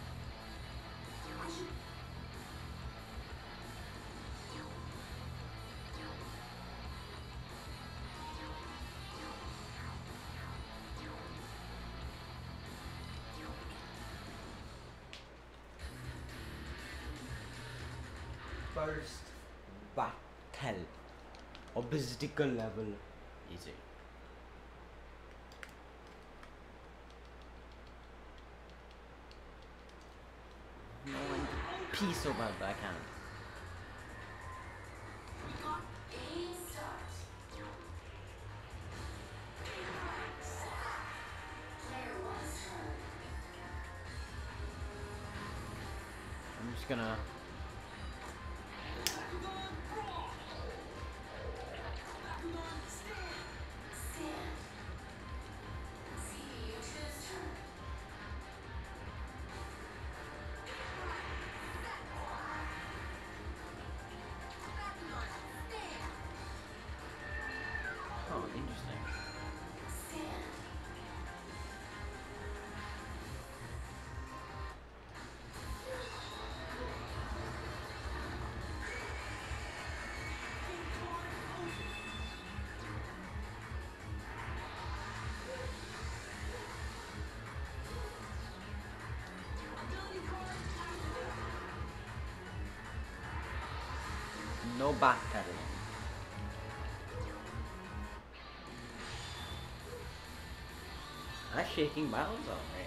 First battle. Obstacle level. Easy. No one pee so bad, but I can. just gonna. Oh, interesting. No backpedaling. I'm shaking bounds already.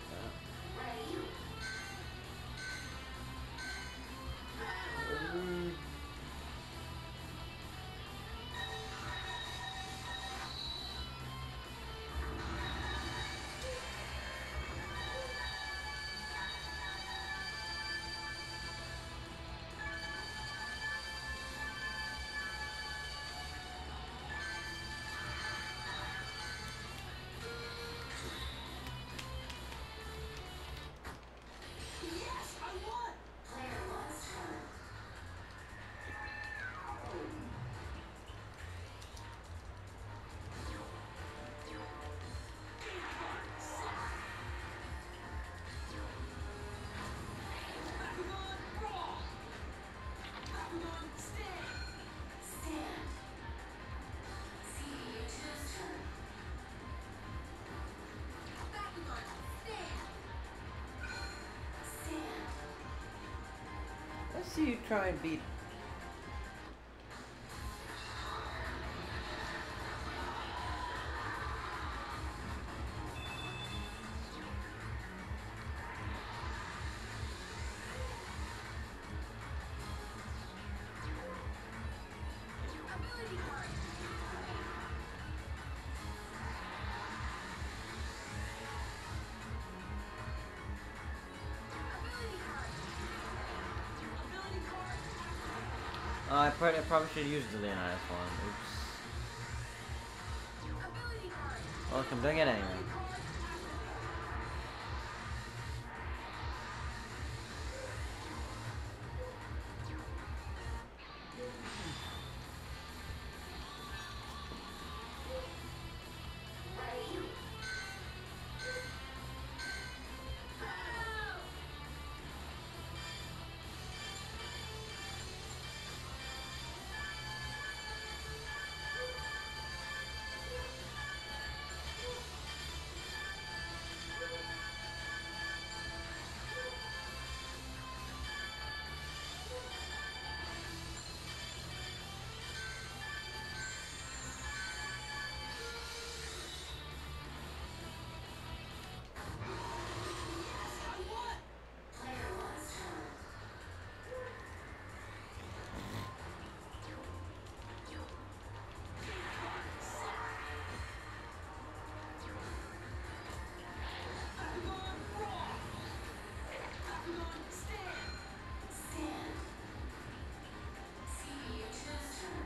Mm. Yes, I won! Bakugan Brawl! Bakugan Stand! Stand. C P U two's turn. Bakugan Stand! Stand. Let's see you try and beat. Ability card. Ability card. Ability card. Uh, I probably, I probably should use the Leonidas one. Oops. Ability card. Well, I'm doing it anyway. Yes, I won! Player one's turn. Bakugan Brawl! Bakugan Stand! Stand. C P U two's turn.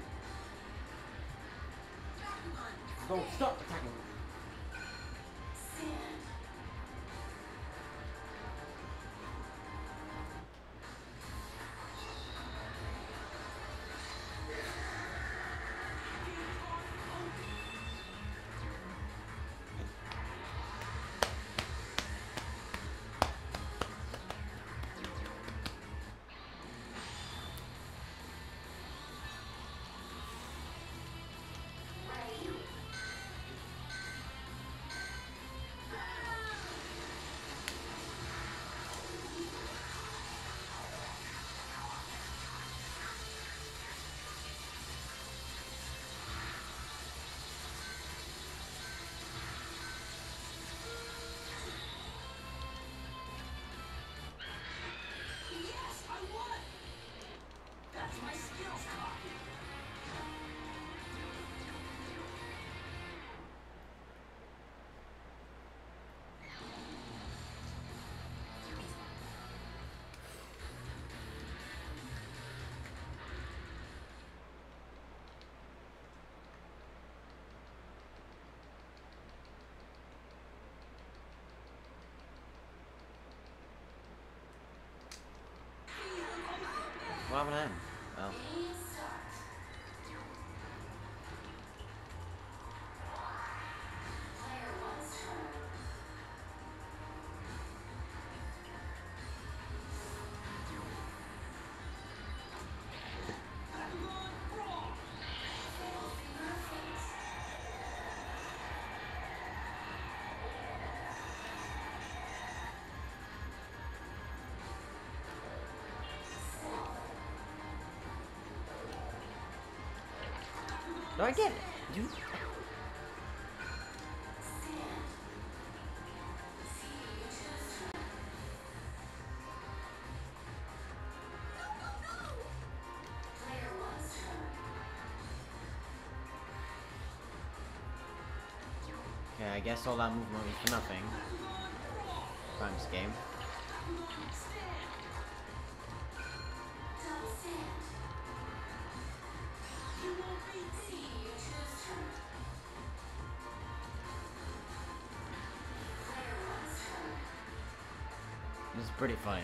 Bakugan Don't stop attacking me. Stand. happened to him? Well. Do I get you? Okay, I guess all that movement was for nothing. Thanks, game. This is pretty funny.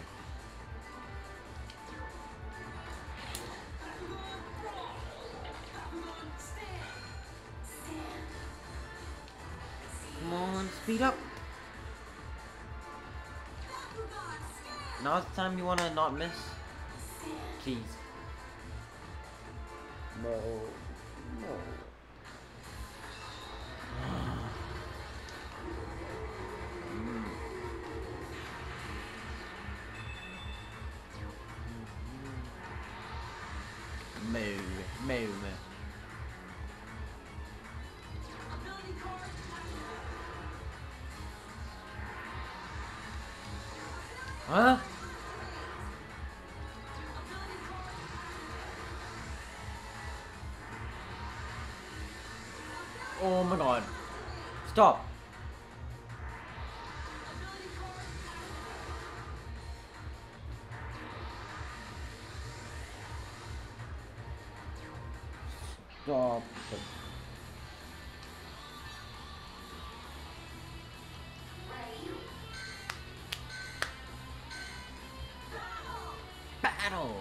Come on, speed up. Now's the time you wanna not miss. Please. No. No. Moo, moo, moo. Huh? Oh my god. Stop. Stop. Battle.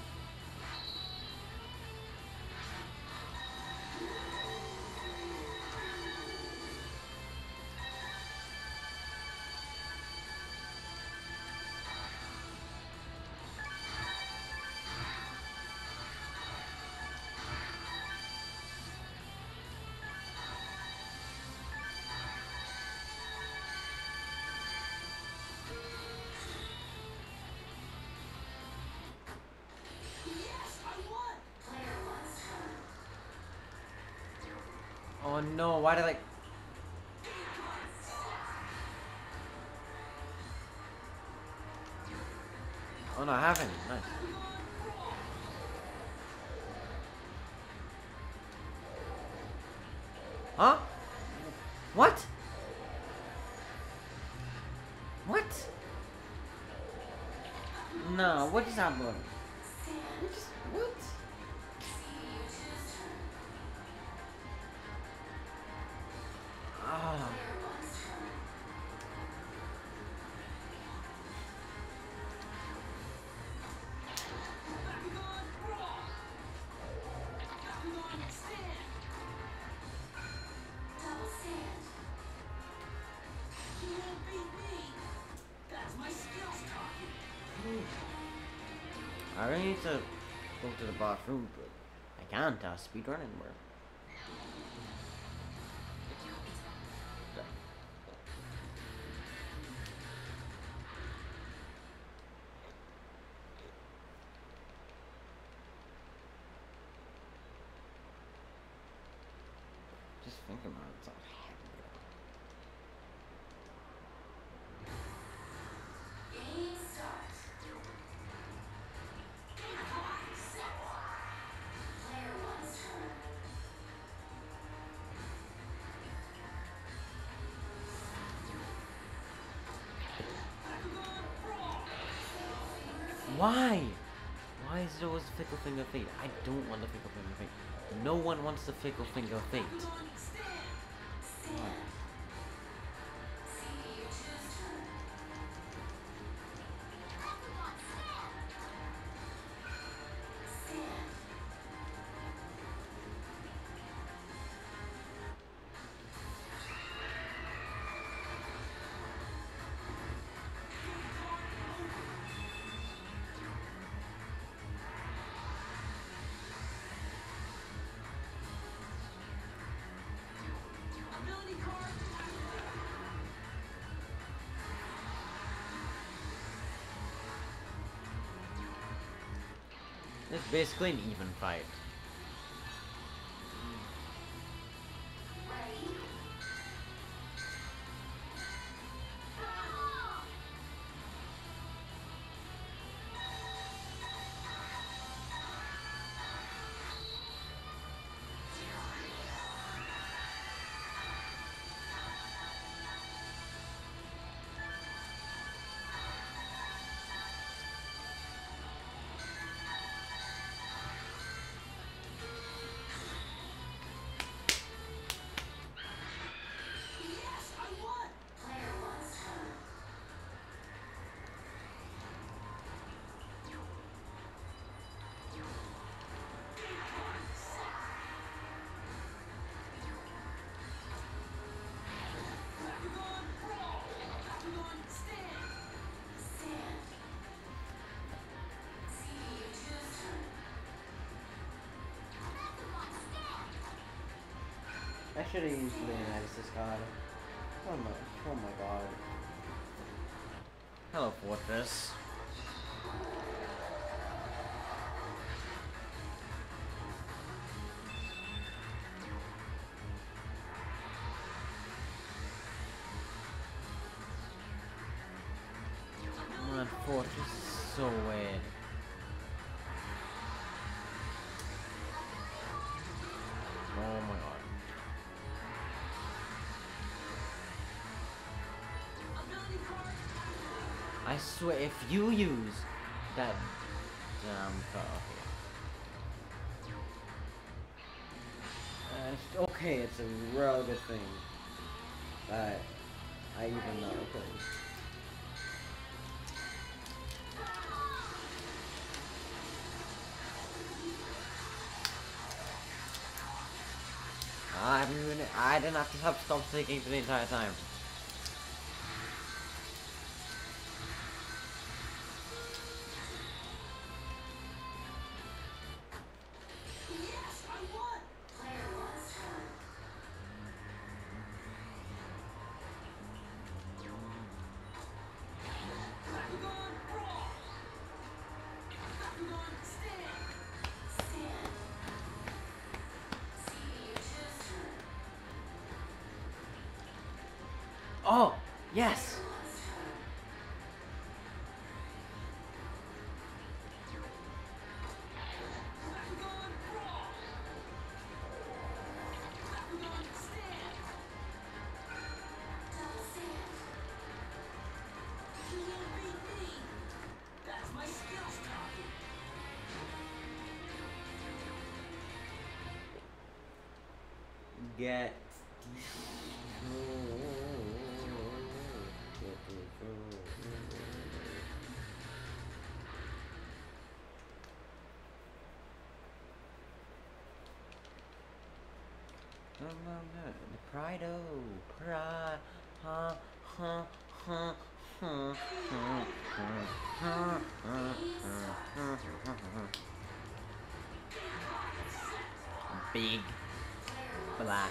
Oh no, why did I... Oh no, I haven't. Nice. Huh? What? What? No, what is happening? What is... What? Ah. I really need to go to the bathroom, but I can't. I speedrunning more. Just think about it. It's all Why? Why is it always fickle finger fate? I don't want the fickle finger fate. No one wants the fickle finger fate. Why? It's basically an even fight. Yes, I won. Bakugan brawl. Bakugan stand. Stand. I should have used Leonidas' card. Oh my, oh my god. Hello, Fortress. Man, Fortress is so weird. Oh my god. Ability card. I swear, if you use that damn card. Uh, it's okay, it's a real good thing that I even know things. I haven't even, I didn't have to stop, stop thinking for the entire time. Yes, I won. Bakugan brawl. Bakugan stand. Stand. Oh, yes! Bakugan brawl. Bakugan stand. Double stand. You will beat me. That's my skills talking. Get. Prido, Pride, ha, ha, ha, ha, ha, ha, ha. Big black.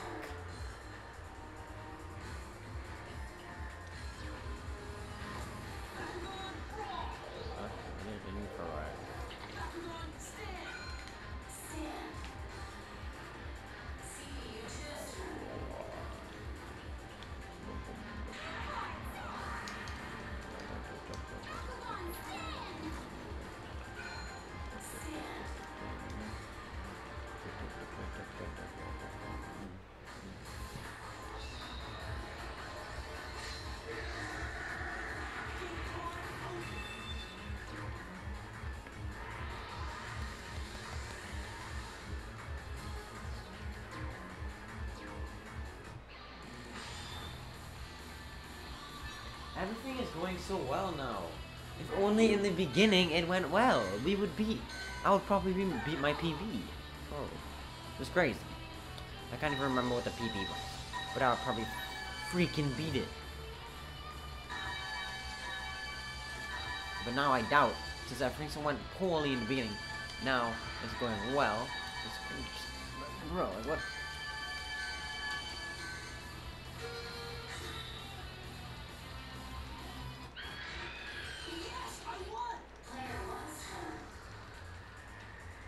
Bakugan brawl. Bakugan stand. Stand. Everything is going so well now. If only in the beginning it went well, we would beat. I would probably be, beat my P B. Oh, it was crazy. I can't even remember what the P B was, but I would probably freaking beat it. But now I doubt, since everything so went poorly in the beginning. Now it's going well. It's just, bro, like what? Yes, I won.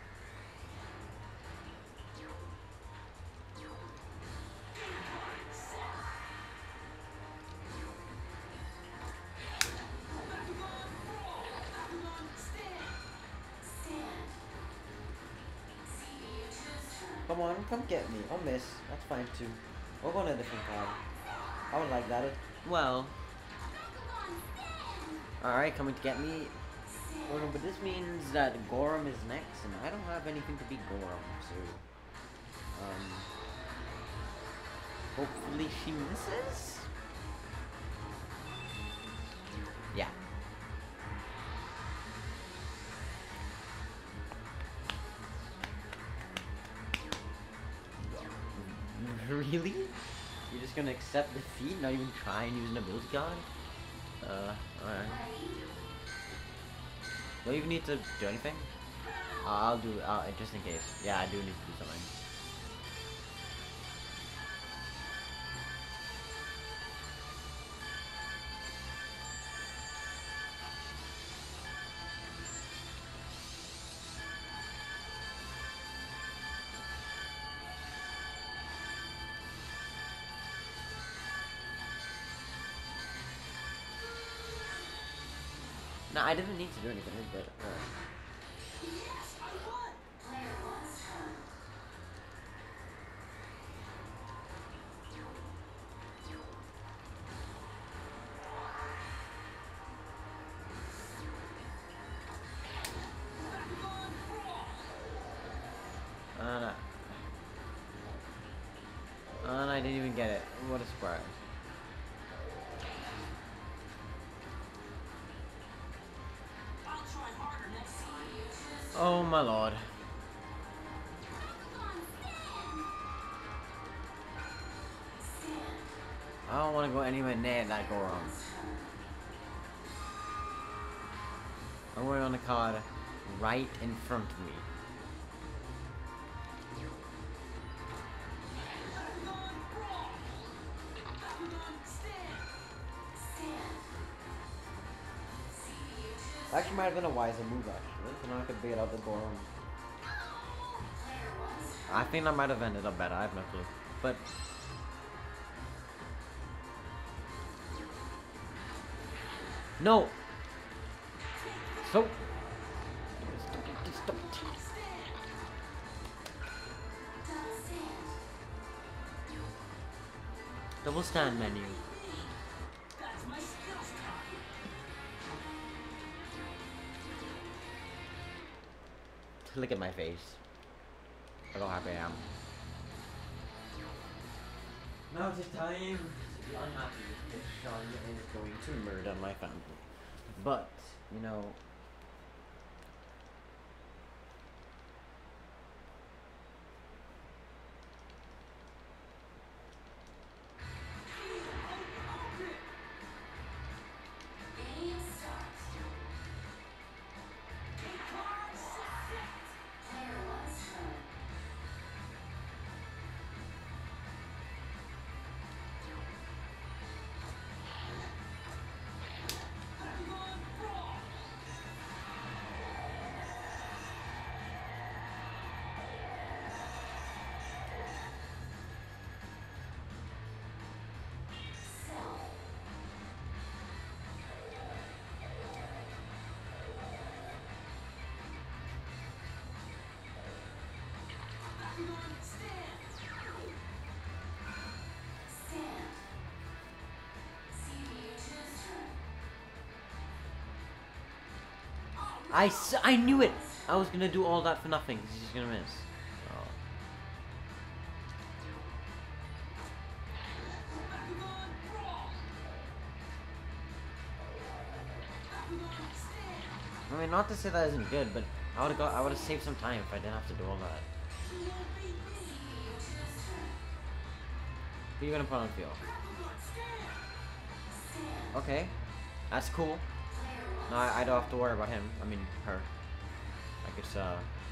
Come on, come get me. I'll miss. That's fine too. We'll go on a different card. I would like that. Well. Alright, coming to get me. Oh, no, but this means that Gorum is next, and I don't have anything to beat Gorum, so. Um. Hopefully she misses? Yeah. Really? You're just gonna accept defeat, not even try and use an ability card? Uh, alright. Do I even need to do anything? Uh, I'll do, uh, just in case. Yeah, I do need to do something. No, I didn't need to do anything, but uh. Yes, I won. Uh, no. And I didn't even get it. What a surprise. I'll try harder next time. Oh my lord. I don't want to go anywhere near that Goron. I'm going on the card right in front of me. Actually, might have been a wiser move, actually. So now I could bait out the Goron. I think that might have ended up better. I have no clue. But no. So stop it. Double stand menu. That's my skills card. Look at my face. Look how happy I am. Now it is time to be unhappy if Sean is going to murder my family. But, you know, I, s I knew it! I was gonna do all that for nothing. He's just gonna miss. Oh. I mean, not to say that isn't good, but I would have got, I would have saved some time if I didn't have to do all that. Who are you gonna put on field? Okay, that's cool. No, I, I don't have to worry about him. I mean, her. I could uh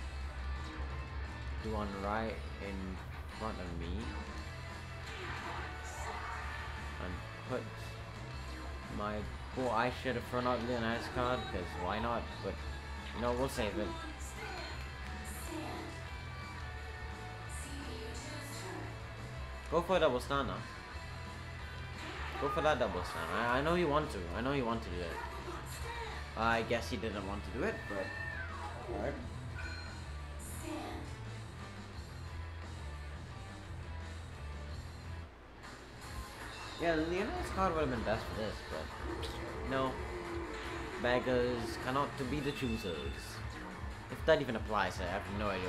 do one right in front of me and put my. Well, I should have thrown out Leonidas card because why not? But you know, we'll save it. Go for a double stun now. Go for that double stun. I, I know you want to. I know you want to do it. I guess he didn't want to do it, but alright. Yeah, Leonard's card would have been best for this, but no. Beggars cannot to be the choosers. If that even applies, I have no idea.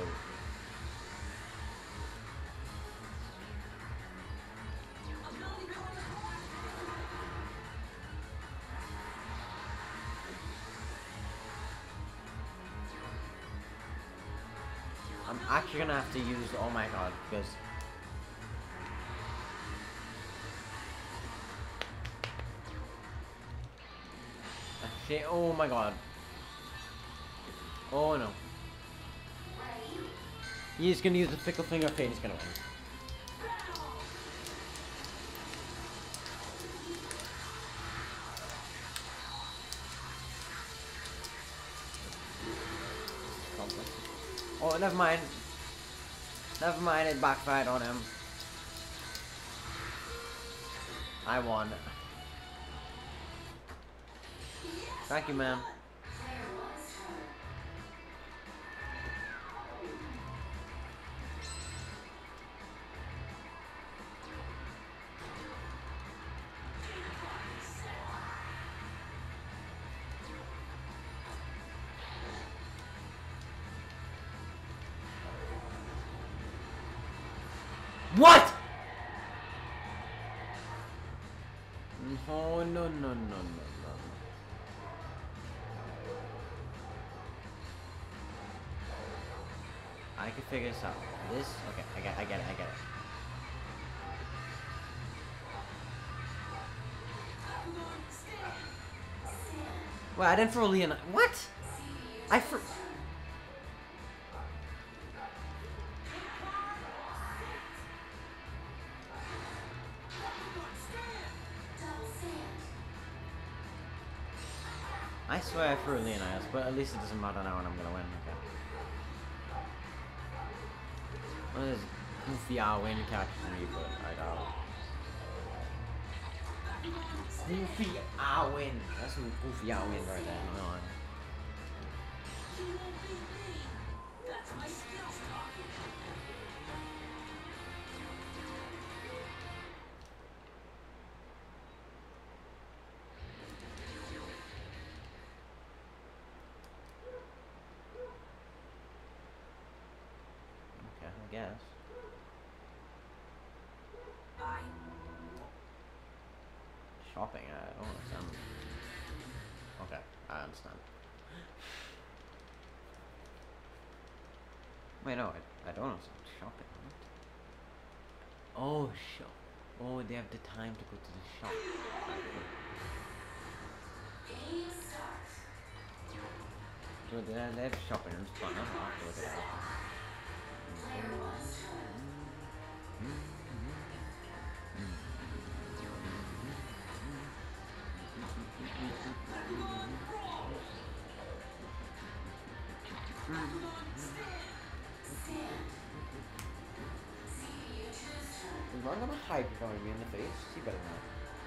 I'm actually gonna have to use all my cards because actually, oh my god. Oh no. He's gonna use the fickle finger. Okay, he's gonna win. Oh, never mind. Never mind, it backfired on him. I won. Thank you, man. What? No, no, no, no, no, no. I can figure this out. This? Okay, I get, I get it, I get it. Wait, I didn't throw Leon. What? I for. I swear I threw Leonidas, but at least it doesn't matter now and I'm gonna win, okay. One of those goofy hour win catches me, but I doubt. Goofy hour win! That's some goofy hour win right there, no on. I guess. Shopping, I don't understand. Okay, I understand. Wait, no, I, I don't understand. Shopping, what? Oh, shop. Oh, they have the time to go to the shop. So they have, they have shopping and it's fun. I'll have to look at that. Is Ron gonna hide from me in the face? He better not.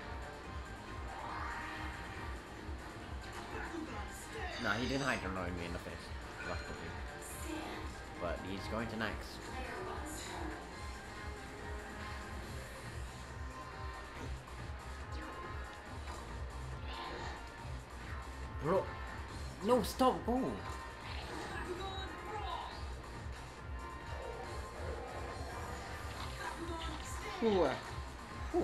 Nah, he didn't hide from me in the face. Luckily. But he's going to next. Bro, no, stop, go. Ooh, uh, ooh.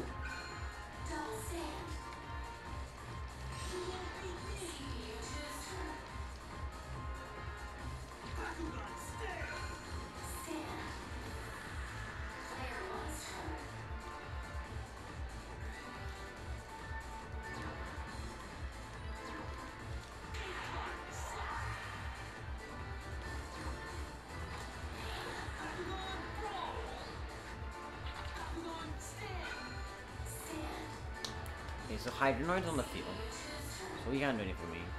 Okay, so Hydronoid's on the field, so he can't do anything for me.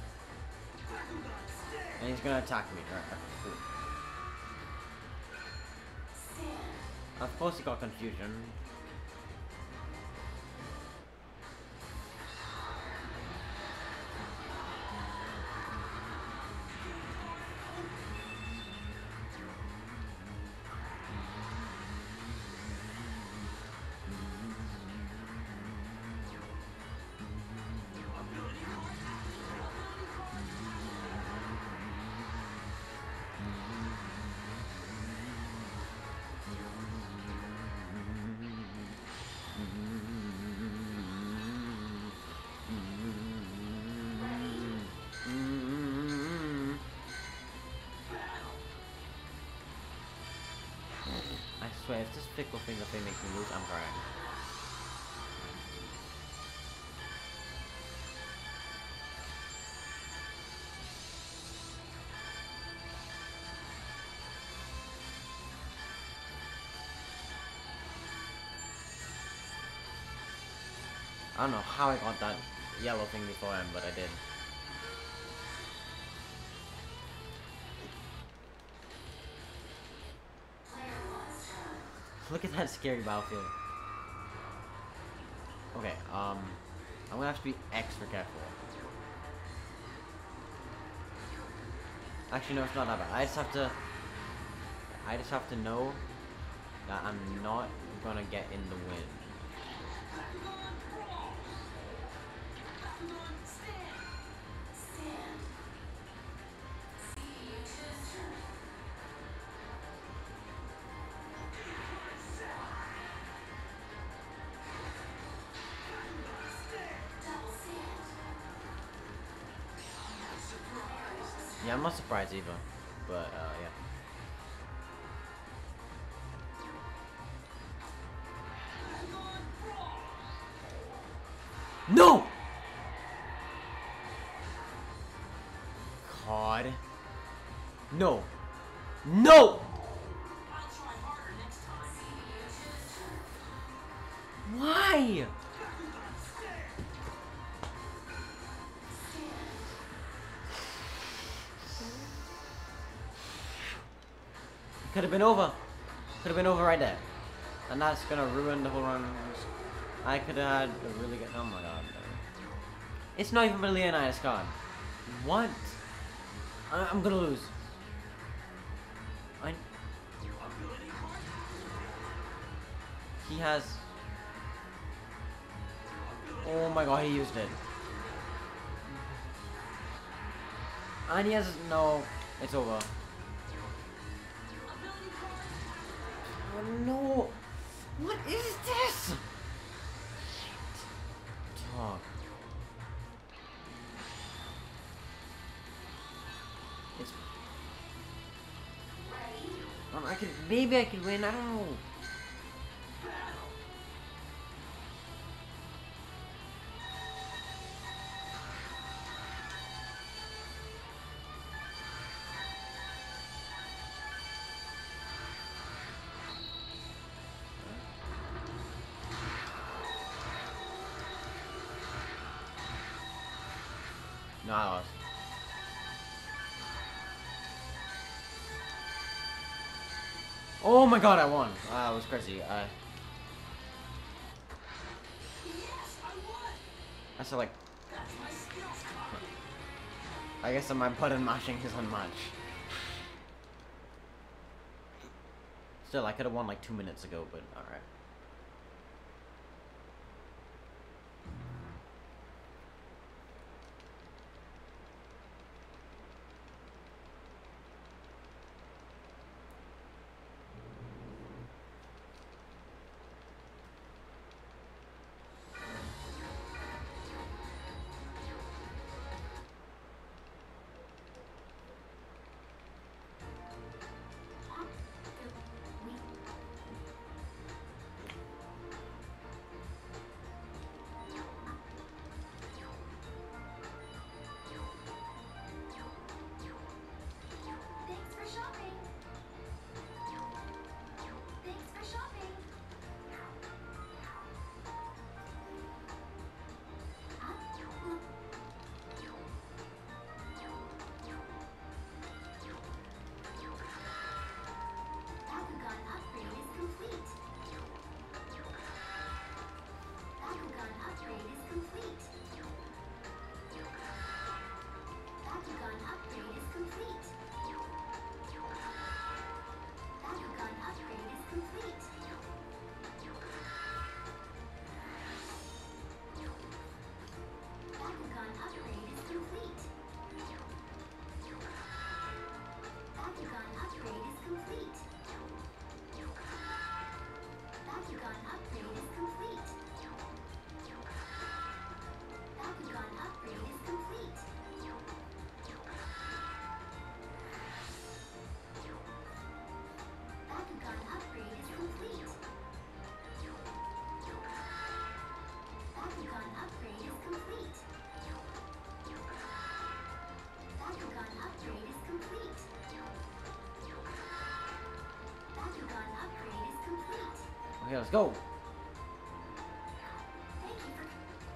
And he's gonna attack me, right? Cool. Of course he got confusion. swear, if this fickle finger thing makes me lose, I'm crying. I don't know how I got that yellow thing before him, but I did. Look at that scary battlefield. Okay, um, I'm gonna have to be extra careful. Actually, no, it's not that bad. I just have to, I just have to know that I'm not gonna get in the wind. Yeah, I'm not surprised either, but uh, yeah. No! God. No. No! Why? Could have been over. Could have been over right there. And that's gonna ruin the whole run. I could have had a really good. Oh my god. It's not even a Leonidas card. What? I, I'm gonna lose. I. He has. Oh my god, he used it. And he has. No. It's over. Oh no! What is this? Talk. It's. Um, I could. Maybe I could win. I don't know. No, I lost. Oh my god, I won. Uh, that was crazy. Uh, I said like. I guess my button mashing isn't much. Still, I could have won like two minutes ago, but alright. Okay, let's go. Thank you for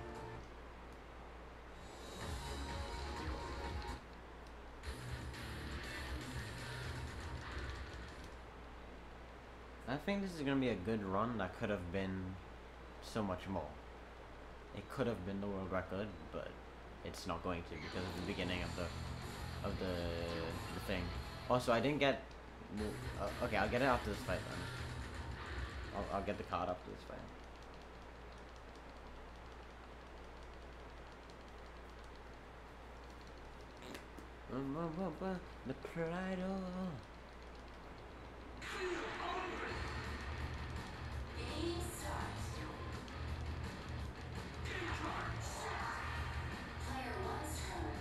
I think this is gonna be a good run that could have been so much more. It could have been the world record, but it's not going to because of the beginning of the of the the thing. Also, I didn't get. Uh, okay, I'll get it after this fight then. I'll, I'll get the card after this fight. The pride of Game starts. Player one's turn.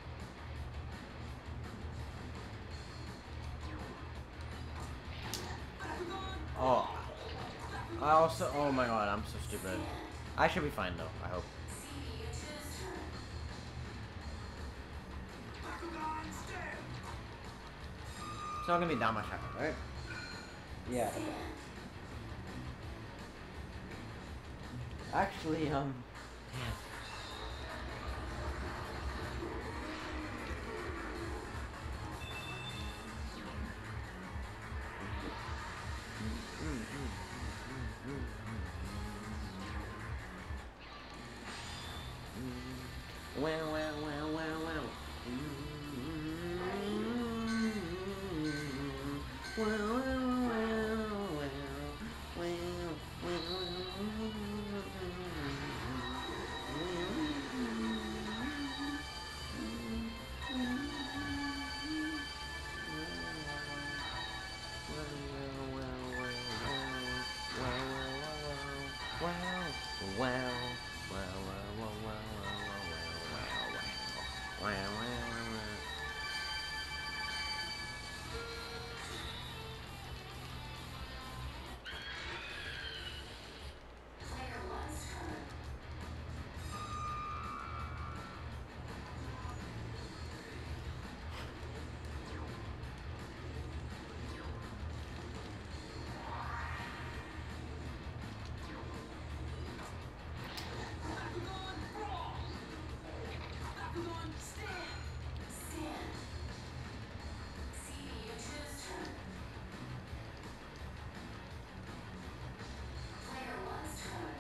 Oh, I also. Oh my god, I'm so stupid. I should be fine though. I hope. C B U two's turn. It's not gonna be that much happen, right? Yeah. Actually, um, Well, well, well, well, well. Well, well, well, well, well, Player one's turn. Stand. C B U two's turn. Player one's turn.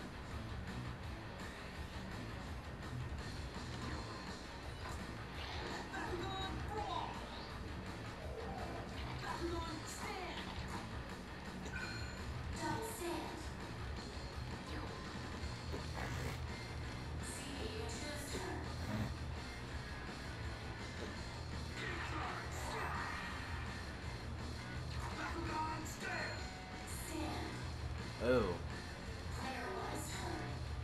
Double stand. C B U two's turn. Stand. oh. Player one's turn.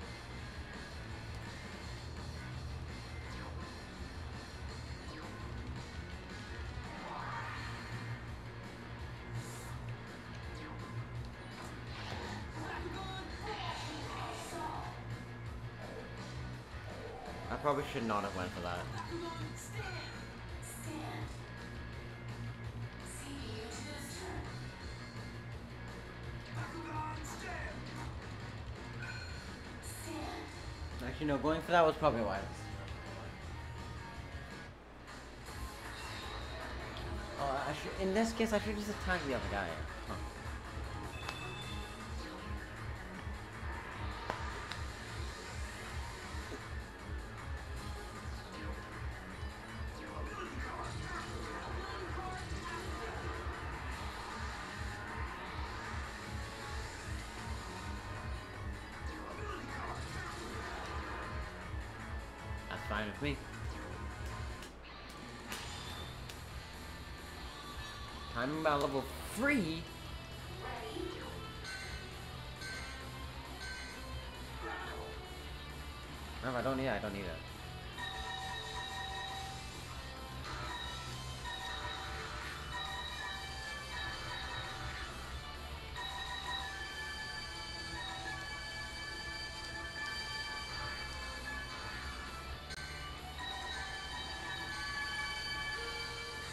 I probably should not have went for that. Stand. C B U two's turn. Stand. Actually, no, going for that was probably wise. Oh, I should, in this case, I should just attack the other guy. Huh. That's fine with me. Timing by level three. No, I don't need it. I don't need it.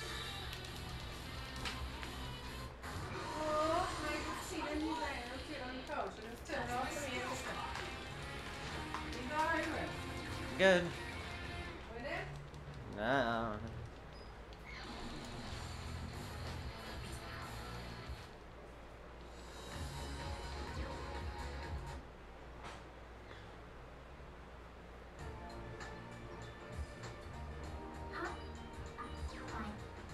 Åh, nej, tiden är där. good. Win it? No. Huh? Uh, fine.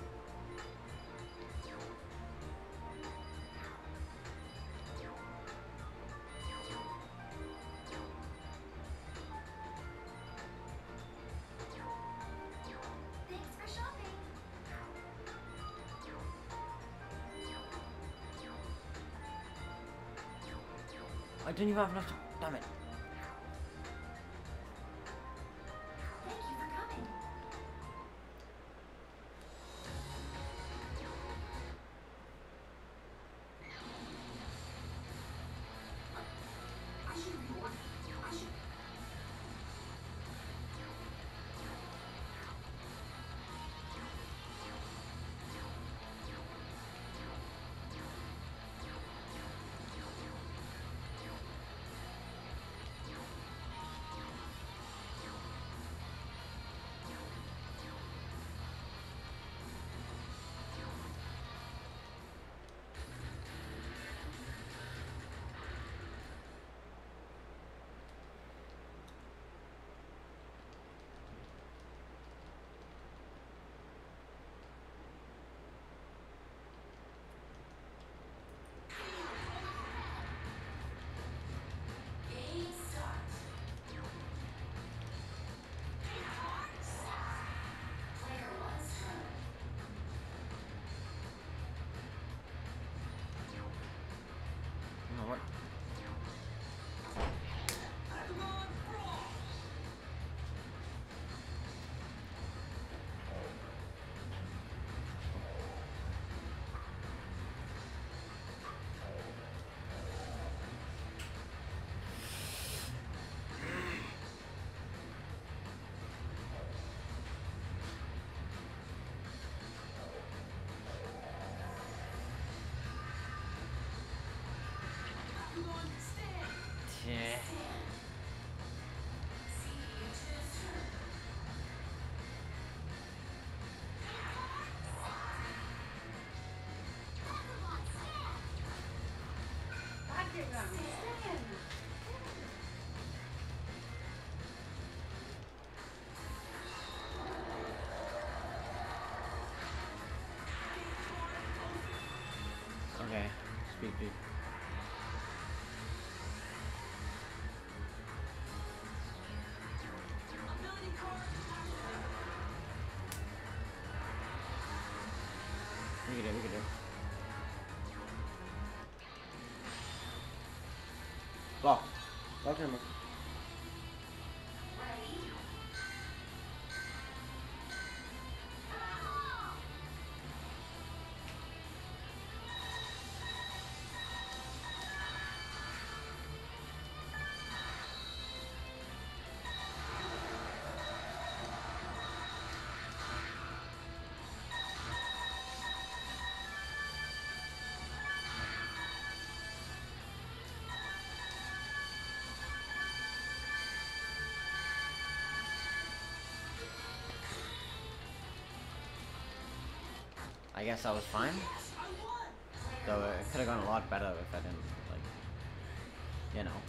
Thanks for shopping. I didn't even have enough to. Damn it. Thank you for coming. I should reward. I should. Game start. Player one's turn. You know what? Yeah. Bakugan, stand. Okay. Speak, speak. We can do it, we can do it. Block. Block him. I guess I was fine. Though it could have gone a lot better if I didn't, like, you know.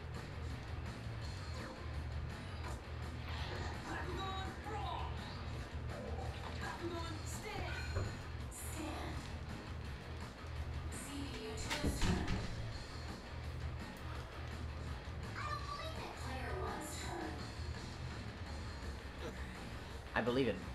I believe it.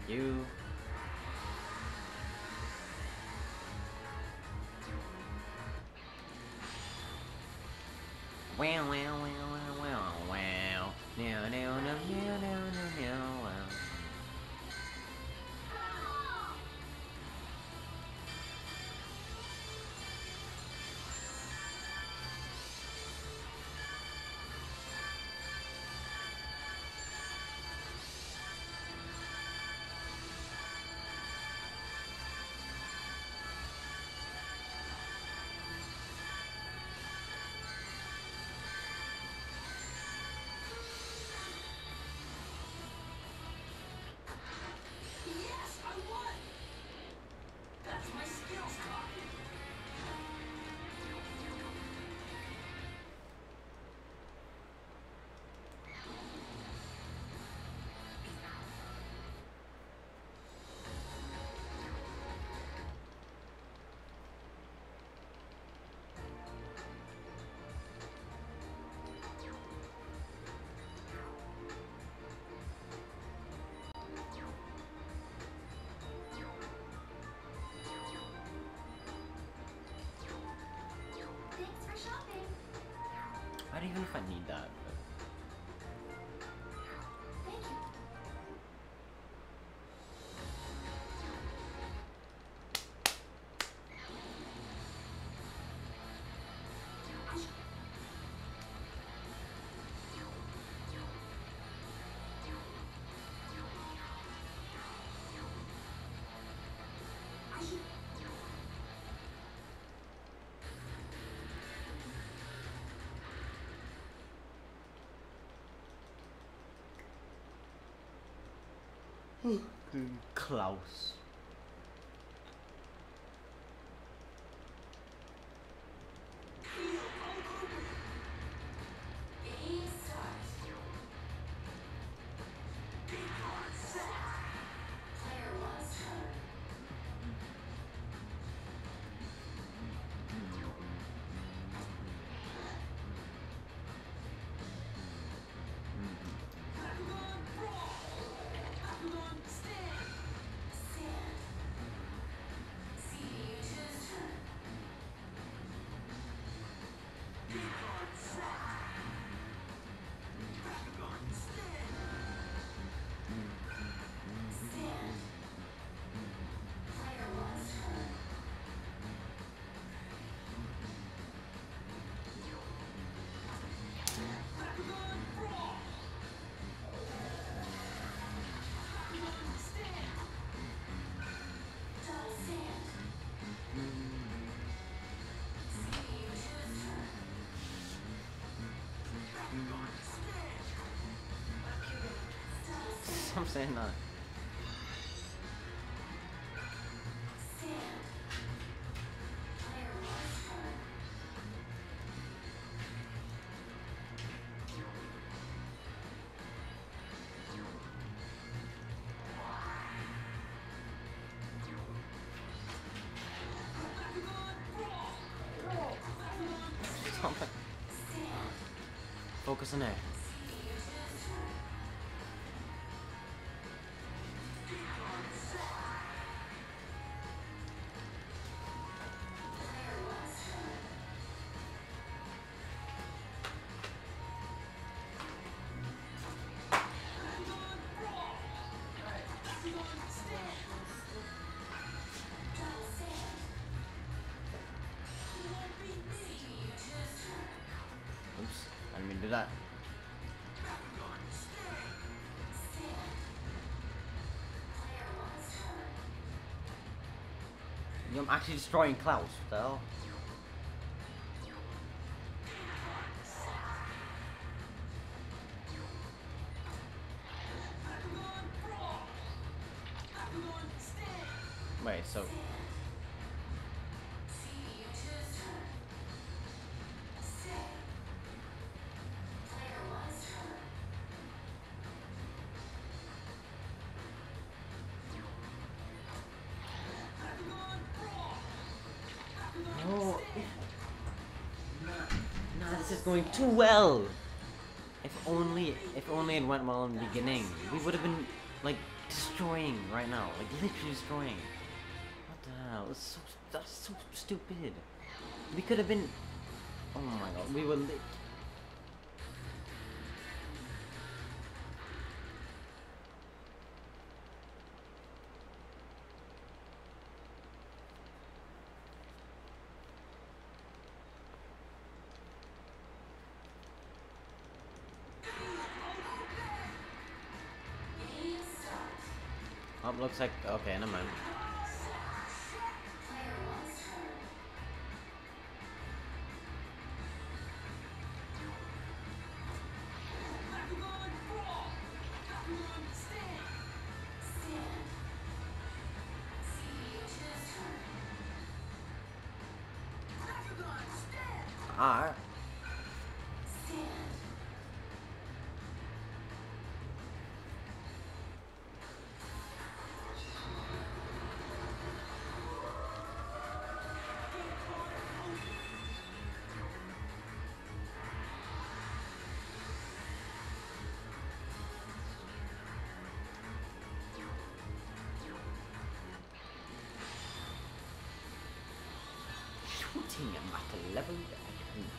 you. Wow, wow, wow, wow, wow, wow. No, no, no, no, no, no, no, wow. Yes, I won! That's my skills talking. Thanks for shopping. I don't even know if I need that. But... Thank you. I should. Klaus. Game starts. Player one's turn. Bakugan brawl. Bakugan stand. Sand. C B U two's turn. Bakugan set. Bakugan stand. Sand. Player one's turn. Bakugan brawl. Bakugan stand. Double sand. C B U two's turn. Bakugan stand. Double sand. I'm saying that. Sand. Player one's turn. Bakugan brawl. Bakugan Stop it. Sand. Focus on it. C B U two's turn. Player one's turn. Bakugan brawl. Bakugan stand. Double sand. You won't beat me. C B U two's turn. Oops. I didn't mean to do that. Bakugan stand. Sand. Player one's turn. You know, I'm actually destroying Klaus. What the hell? Bakugan brawl. Bakugan stand. Wait, so C B U two's turn. Stay. Player one's turn. Bakugan brawl. Bakugan No. stand. Nah, this is going too well. If only, if only it went well in the beginning, we would have been like destroying destroying right now. Like literally destroying. What the hell? It's so that's so stupid. We could have been. Oh my god, we were lit. Oh, looks like okay, never mind. Alright. Shooting him at a level that I can.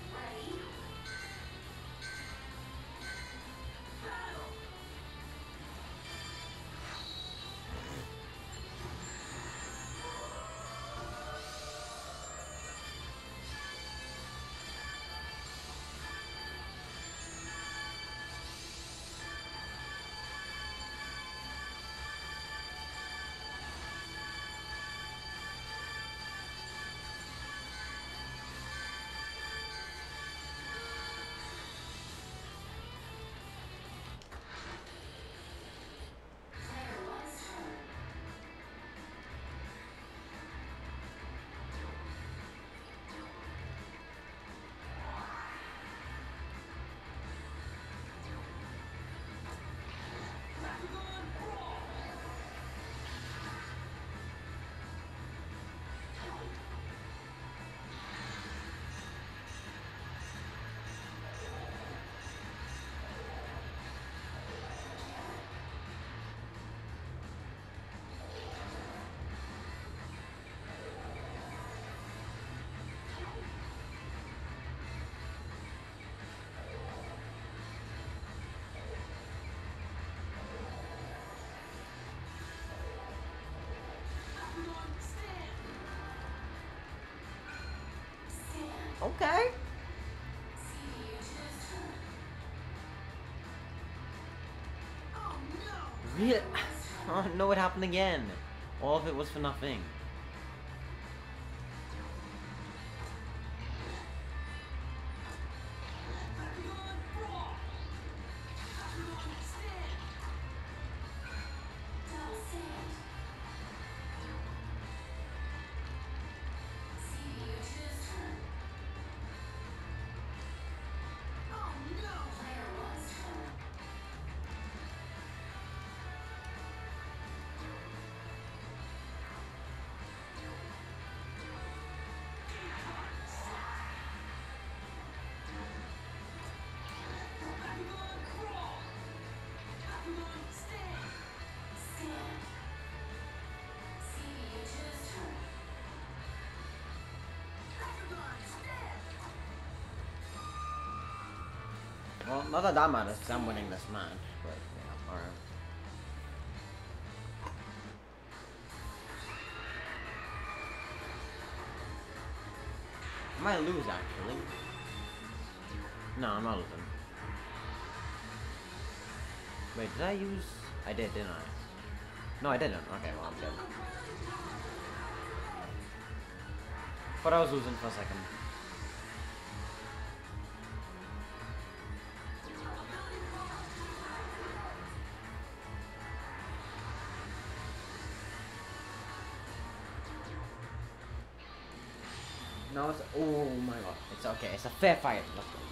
Okay. Really? Oh no, it happened again. All of it was for nothing. Well, not that that matters, because I'm winning this match, but yeah, alright. I might lose, actually. No, I'm not losing. Wait, did I use... I did, didn't I? No, I didn't. Okay, well, I'm dead. But I was losing for a second. No, it's... Oh my god. It's okay. It's a fair fight. Let's go.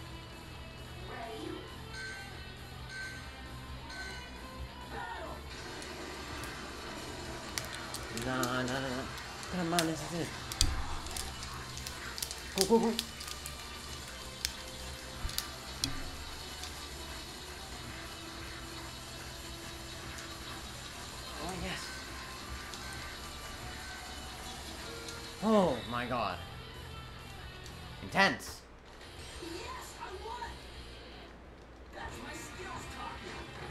No, no, no, no. Come on, this is it. Go, go, go. Oh my god. Intense. Yes, I won. That's my skills talking.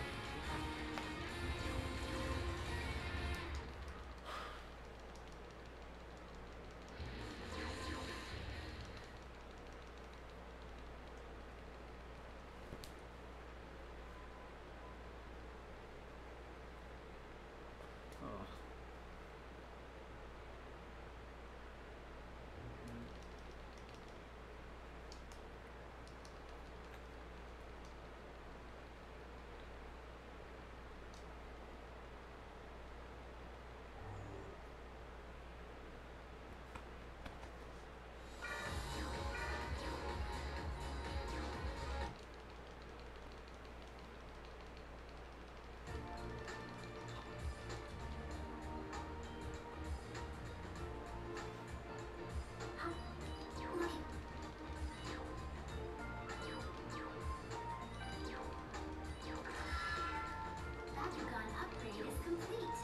Oh. Bakugan upgrade is complete.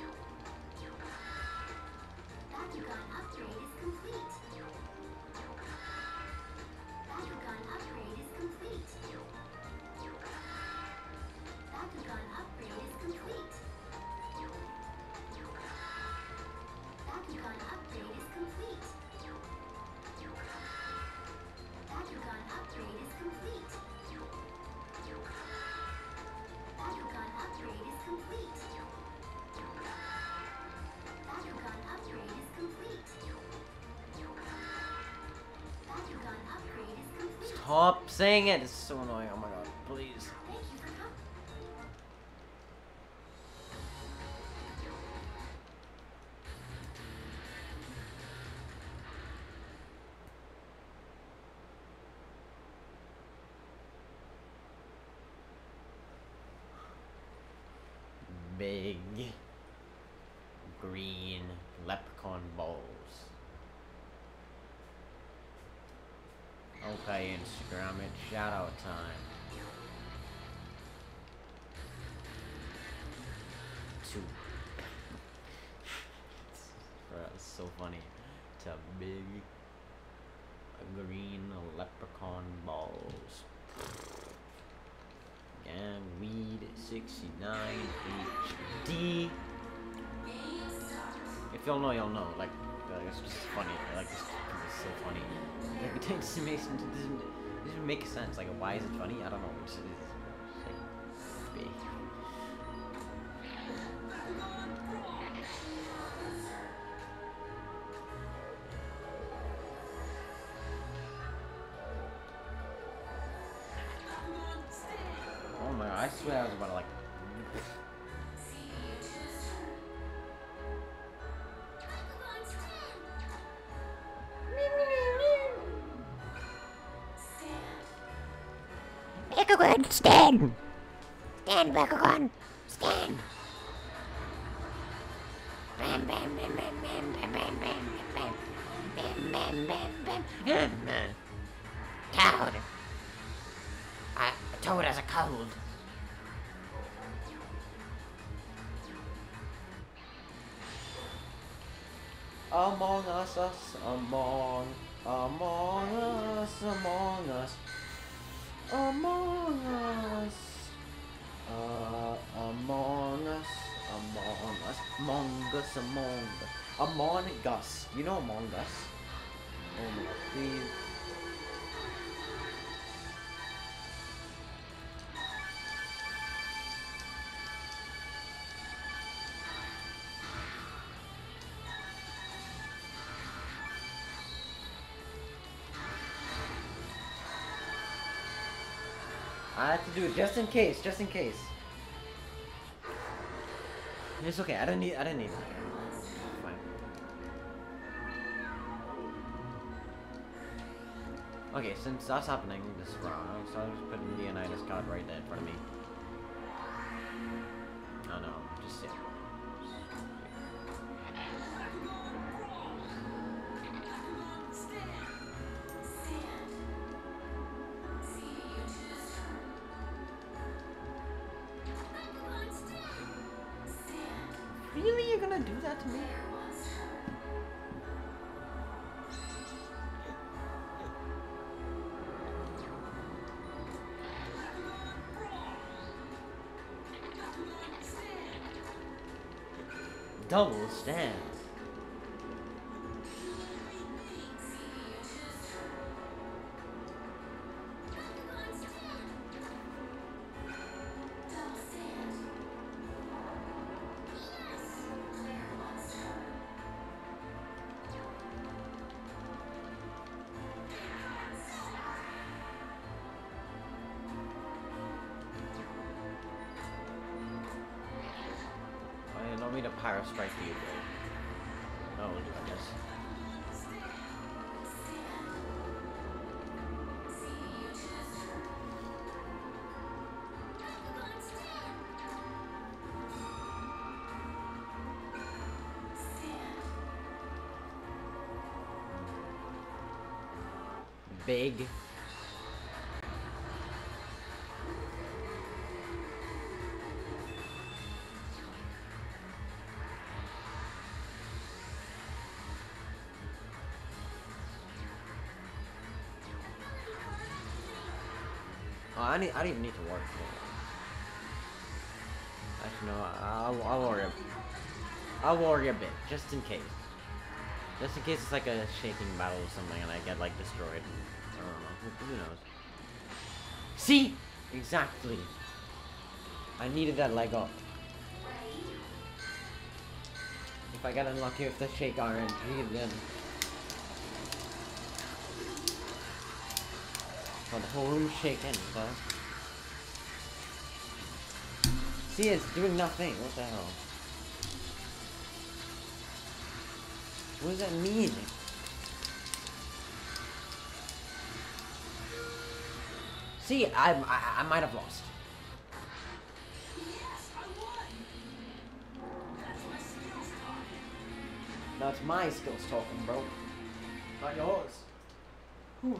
Bakugan upgrade is complete. Bakugan upgrade is complete. Bakugan upgrade is complete. Bakugan upgrade is complete. Bakugan upgrade is complete. Bakugan upgrade is complete. Bakugan upgrade is complete. Bakugan upgrade is complete. Stop saying it. It's so annoying. Oh my god. Please. Thank you for coming. Big green leprechaun balls. Okay, Instagram, it's shout out time. Two. Bro, that's so funny. It's a big green leprechaun balls. And weed sixty-nine H D. If y'all know, y'all know. Like, uh, it's just funny. Like, this is so funny. Like, it just makes it doesn't, it doesn't make sense. Like, why is it funny? I don't know. It's, it's, it's like, big. Oh my god, I swear I was about to like. Bakugan, stand! Stand, Bakugan! Stand! Bam, bam, bam, bam, bam, bam, bam, bam, bam, bam, bam, bam, bam, bam. Toad! A toad has a cold. Among us, us, among, among us, among us, among us, uh, among us, among us, among us, among us, among us. You know Among Us? Oh my god, please. I had to do it just in case, just in case. It's okay. I don't need. I don't need it. Fine. Okay, since that's happening this round, so I'll just put Leonidas card right there in front of me. Oh no, just sit. Really? You're gonna do that to me? Double stand. I don't mean to pyro strike you, but oh, we'll do, I guess. Big. Oh, I need. I don't even need to worry. Actually, no. I'll. I'll worry. A, I'll worry a bit, just in case. Just in case it's like a shaking battle or something, and I get like destroyed. I don't know. Who, who knows? See, exactly. I needed that leg up. If I get unlucky with the shake R N G, then oh, the whole room's shaking, but see, it's doing nothing. What the hell? What does that mean? See, I, I, I might have lost. That's my skills talking, bro. Not yours. Whew.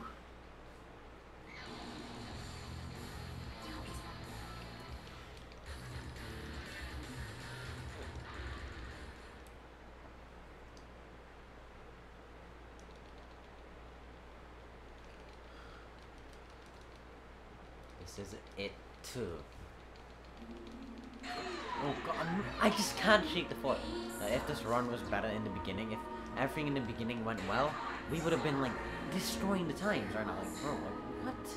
This is it too. Oh god, I'm- I just can't shake the foot. Uh, if this run was better in the beginning, if everything in the beginning went well, we would have been like destroying the times right now. Like, bro, like, what?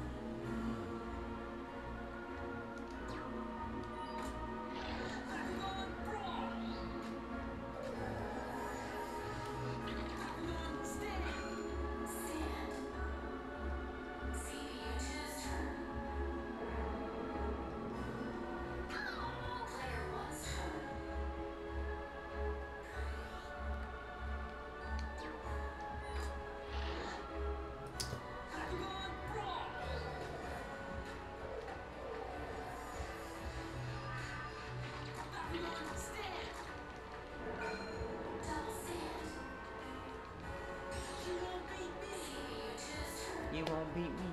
You won't beat me.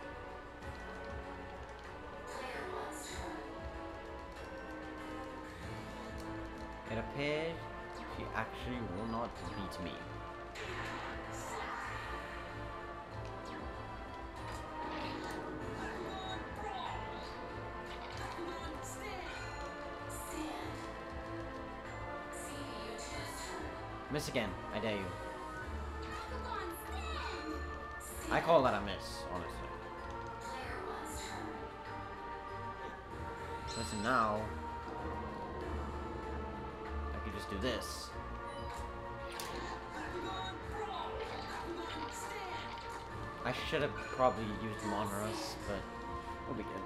It appears she actually will not beat me. Miss again, I dare you. I call that a miss, honestly. Listen now. I could just do this. I should have probably used Monrose, but we'll be good.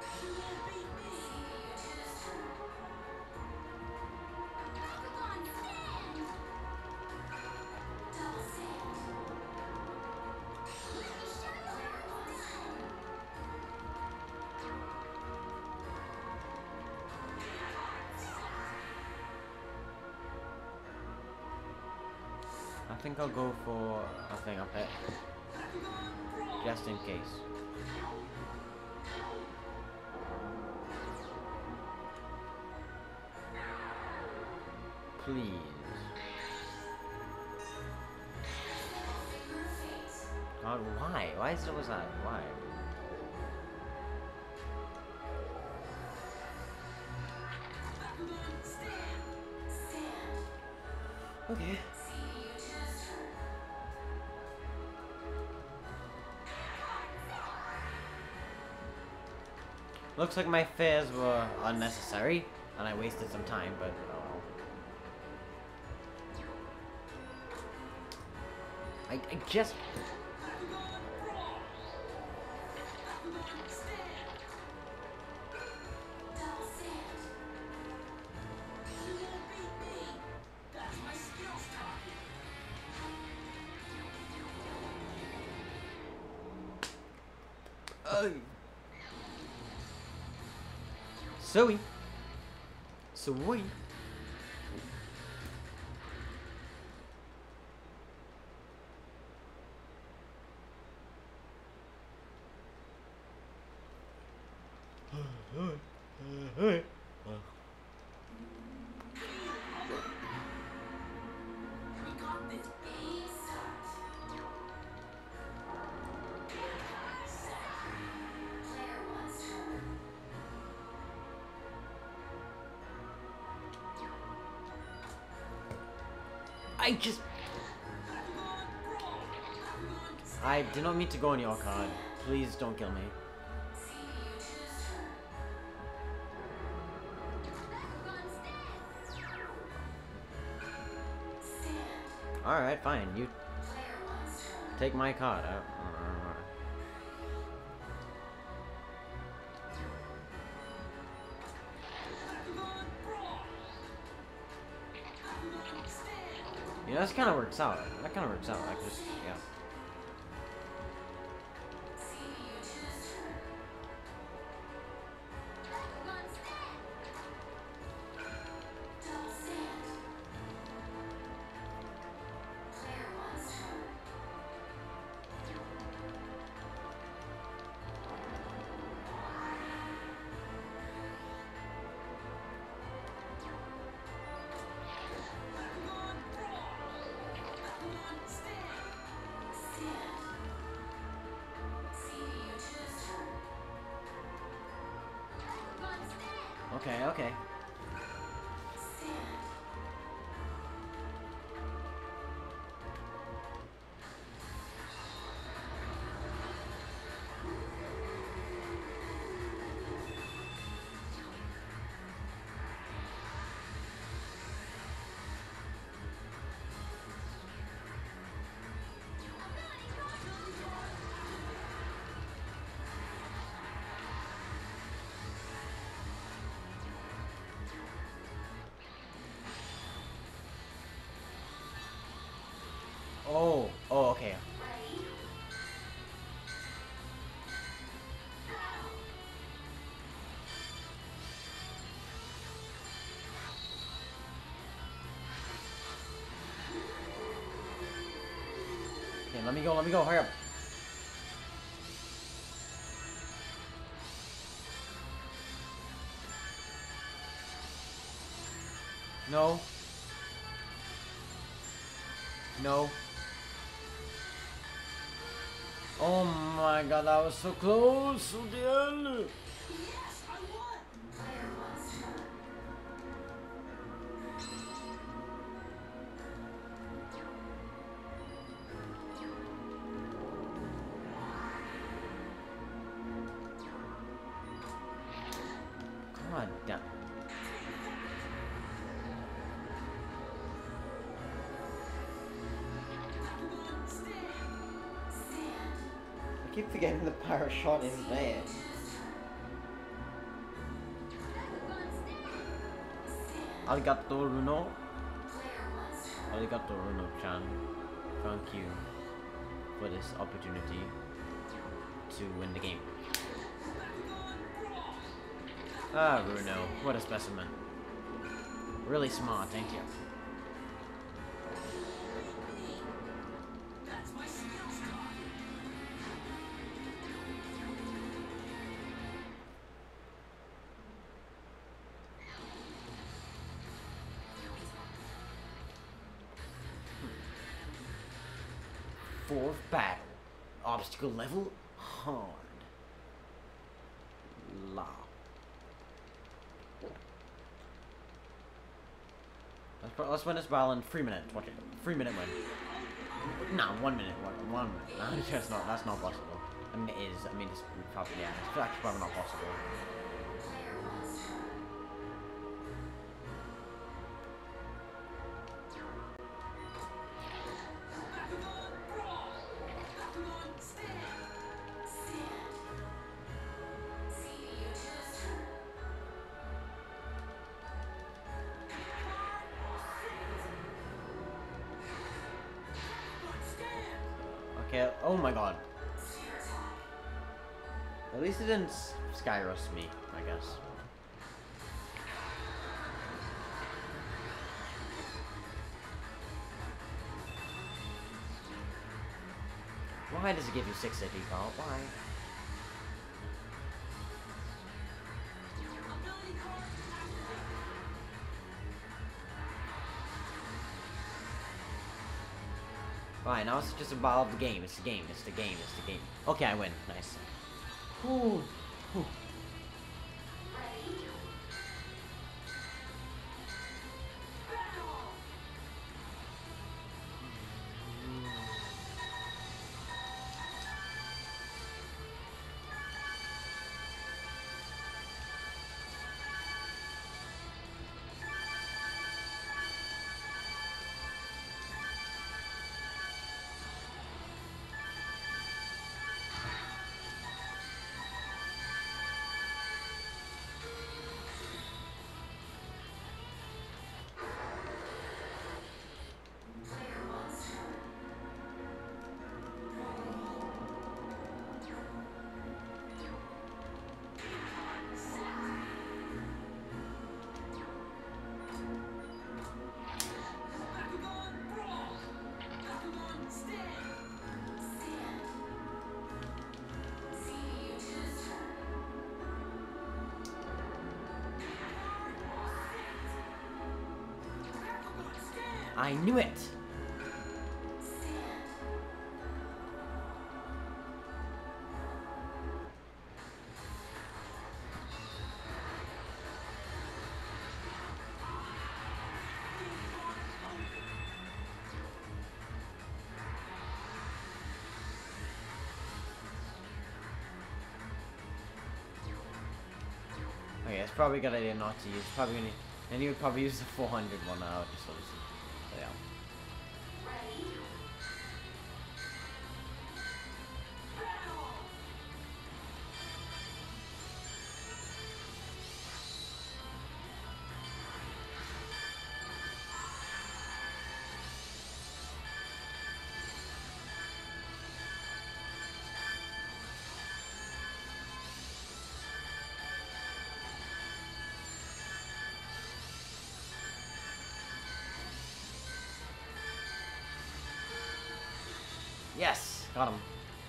I think I'll go for a thing up there. Just in case. Please. God, why? Why is it always that? Why? Okay. Looks like my fears were unnecessary, and I wasted some time, but oh well. I, I just... Uh, Sweet. Sweet. I just... I did not mean to go on your card. Please don't kill me. Alright, fine. You take my card. Uh, You know, this kind of works out. That kind of works out. I just, yeah. Okay, okay. Oh, oh, okay. Okay, let me go, let me go, hurry up. No. No. Oh my god, that was so close to the end. Yes, I won. God damn. I keep forgetting the pirate shot is there. Arigato, Runo. Arigato, Runo-chan. Thank you for this opportunity to win the game. Ah, Runo. What a specimen. Really smart, thank you. Fourth battle. Obstacle level hard. La. That's let's win this battle in three minutes. Watch it. Three minute win. Nah, one minute. One, one minute. Nah, that's not. That's not possible. I mean, it is. I mean, it's probably yeah. It's actually probably not possible. Okay, oh my god. At least it didn't s- Skyrust me, I guess. Why does it give you six A D, Carl? Why? Fine, now it's just a battle of the game. It's the game. It's the game. It's the game. Okay, I win. Nice. Ooh. Ooh. I knew it! Okay, it's probably a good idea not to use. Probably gonna, and you would probably use the four hundred one now, just so to see. So yeah. Yes! Got him.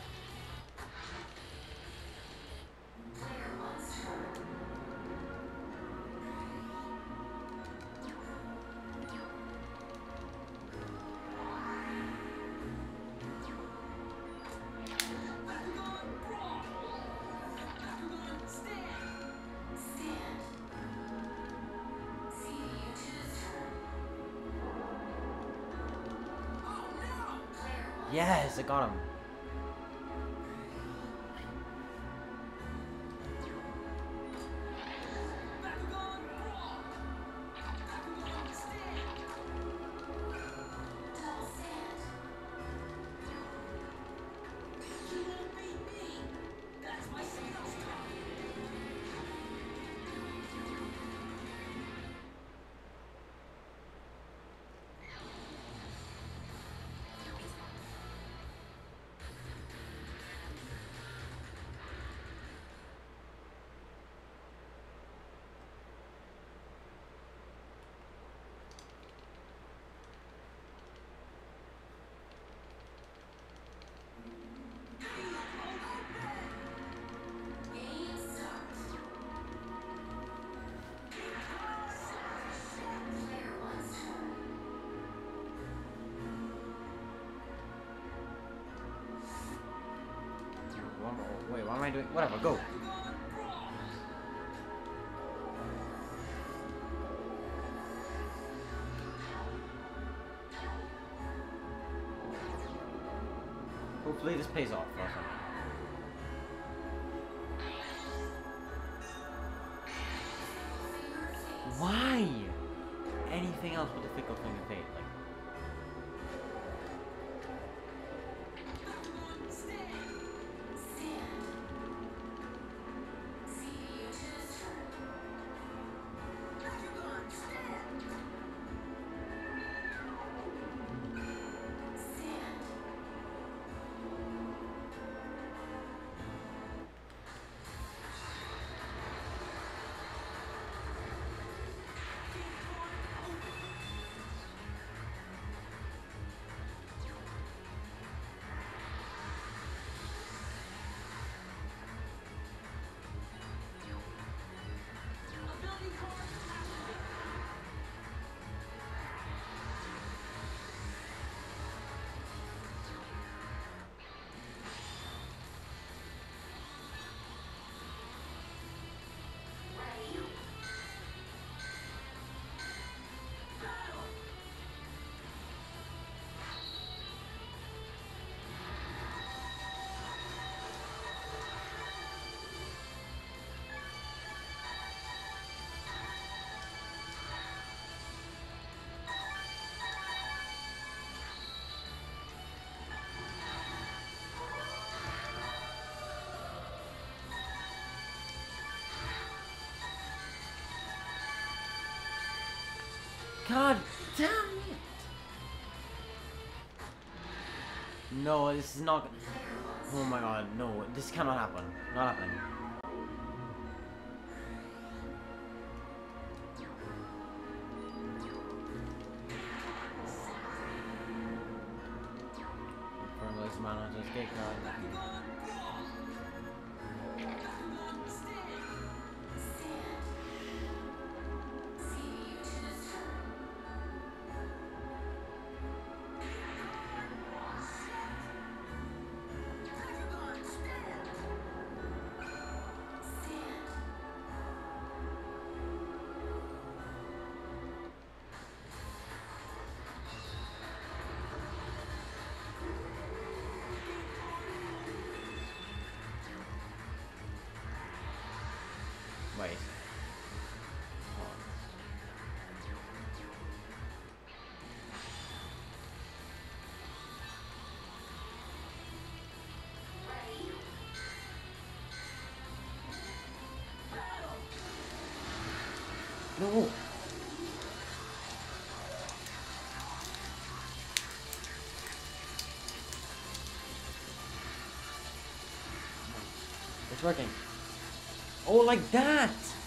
Yes, I got him. Wait, what am I doing? Whatever, go. Hopefully this pays off for us. Why? Anything else but the fickle thing of fate? Like, God damn it! No, this is not. Oh my god, no, this cannot happen. Not happening. Formless mana to escape card. Wait. No. It's working. Oh, like that!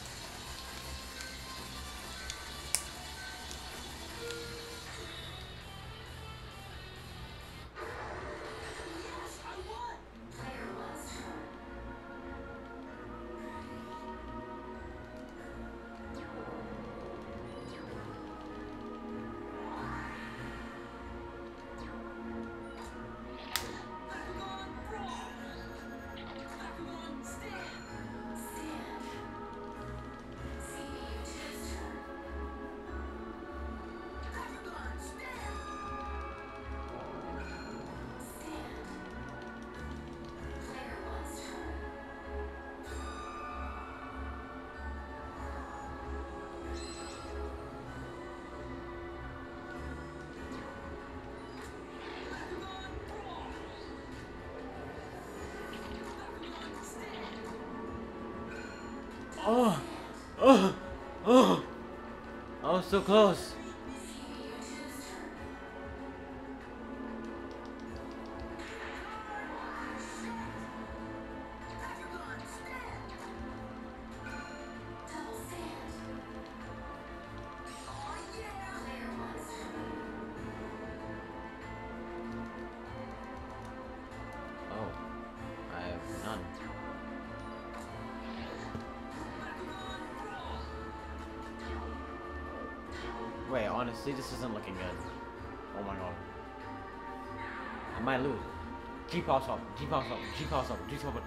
Oh, oh, oh! I was so close. Oh, I have none. Wait, honestly, this isn't looking good. Oh my god. I might lose. G pass up, G pass up, G pass up, G pass up.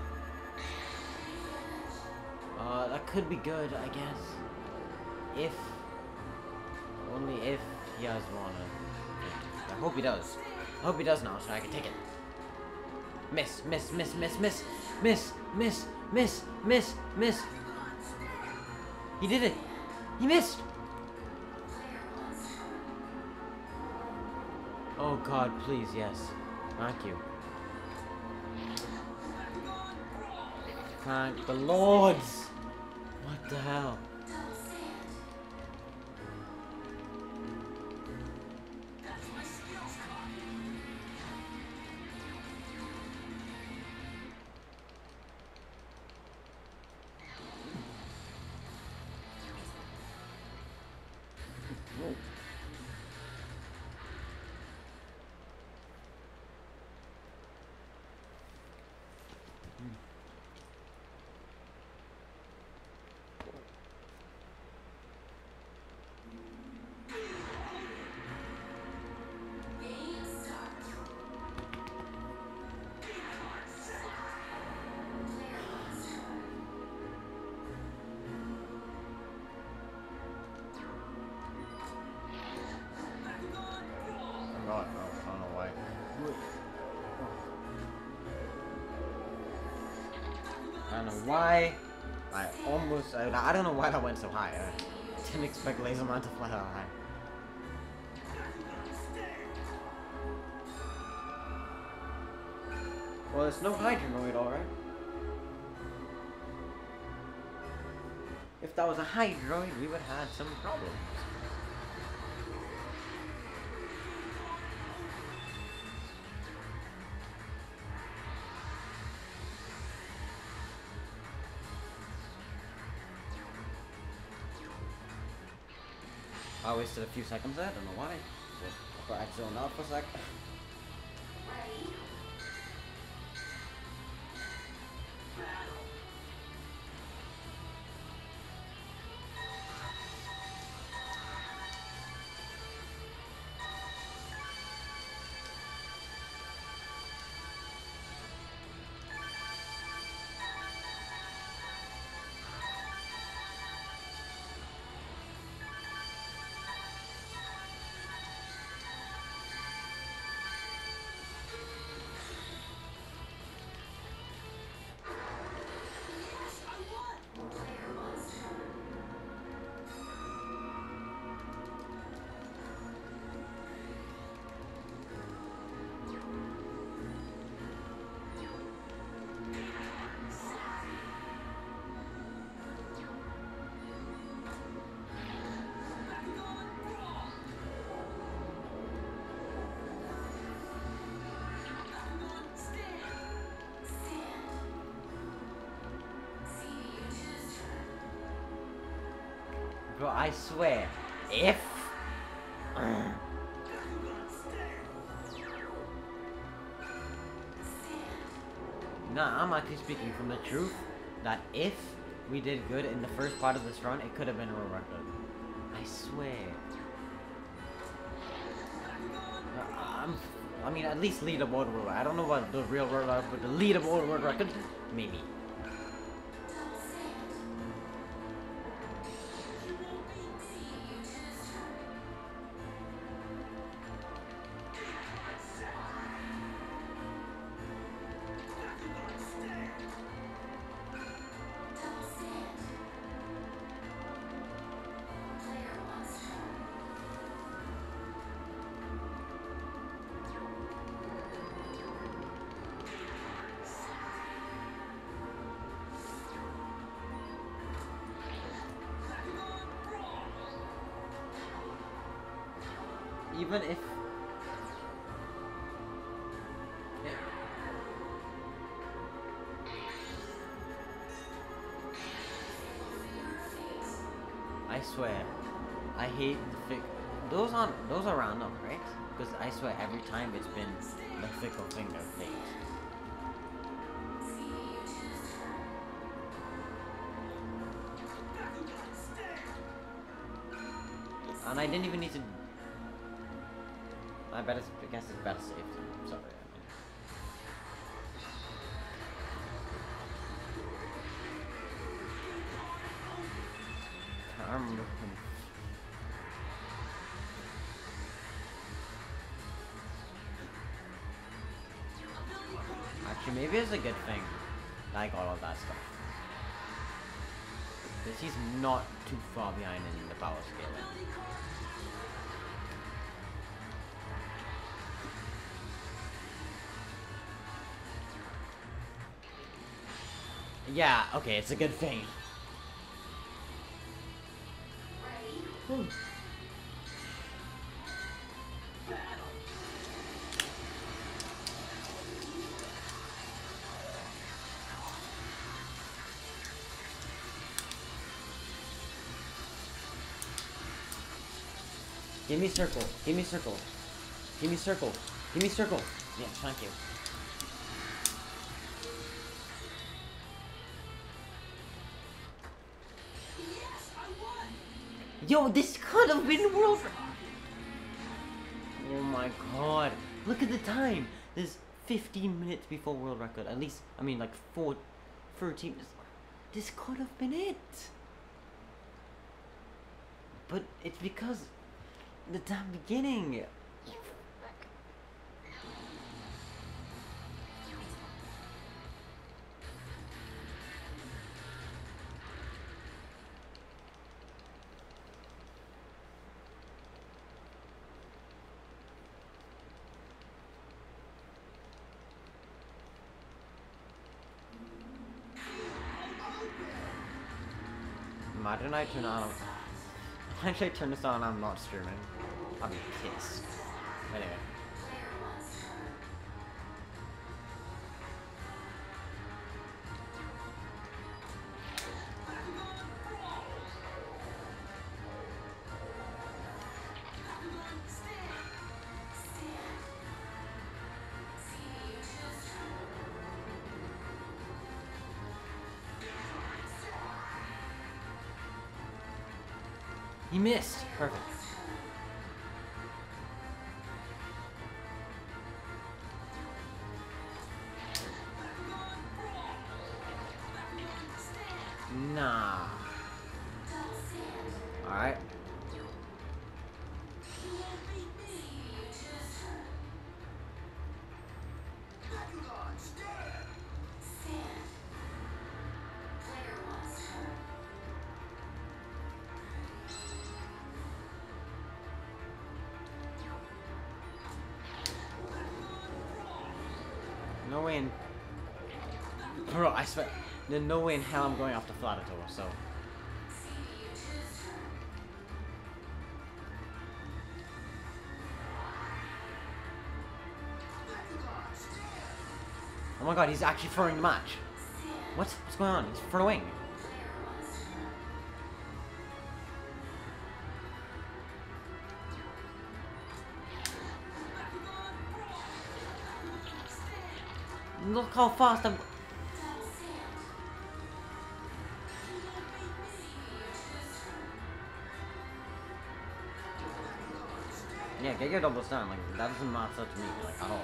Uh, that could be good, I guess. If. Only if he has one. I hope he does. I hope he does now, so I can take it. Miss, miss, miss, miss, miss, miss, miss, miss, miss, miss. He did it. He missed. Oh God, please, yes. Thank you. Thank the Lords. What the hell? God, no, I don't know why. I don't know why. I almost. I, I don't know why that went so high. I didn't expect Laserman to fly that high. Well, it's no Hydronoid, alright. If that was a Hydroid, we would have had some problems. I wasted a few seconds there, I don't know why. Just I zoned out for a sec. Bro, I swear, if... Nah, I'm actually speaking from the truth, that if we did good in the first part of this run, it could have been a world record. I swear. I'm, I mean, at least leaderboard world. I don't know about the real world record, but the leaderboard world record, maybe. Even if... Yeah. I swear, I hate the fick... Those aren't... Those are random, right? Because I swear every time it's been the fickle finger phase. And I didn't even need to... I bet it's, I guess it's better safe. I'm sorry. I remember. Actually, maybe it's a good thing that I got all that stuff. Because he's not too far behind in the power scaling. Yeah, okay, it's a good thing. Hmm. Give me circle. Give me circle. Give me circle. Give me circle. Yes, thank you. Yes, I won. Yo, this could have been world. Oh my god! Look at the time. There's fifteen minutes before world record. At least, I mean, like four, thirteen. This could have been it. But it's because the damn beginning. Imagine I turn on. Imagine I turn this on and I'm not streaming. I'll be pissed. Anyway. He missed. Perfect. Nah. Alright. No way in... Bro, I swear, there's no way in hell I'm going after Flatator, so... Oh my god, he's actually throwing the match. What? What's going on? He's throwing. Look how fast I'm... Yeah, get your double stun. Like, that doesn't matter to me, like, at all.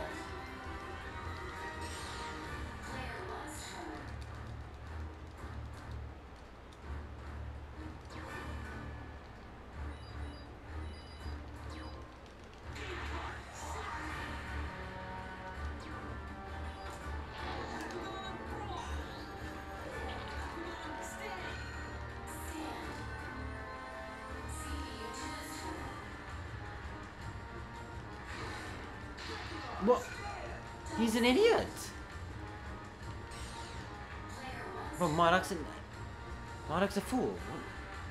What? He's an idiot! Bro, Marduk's a... Marduk's a fool. What?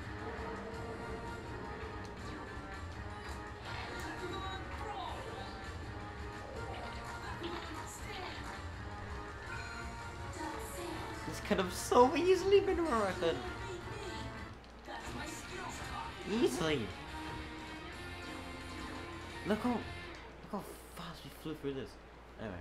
This could have so easily been a record. Easily. Look how... Look how fast we flew through this. Anyway.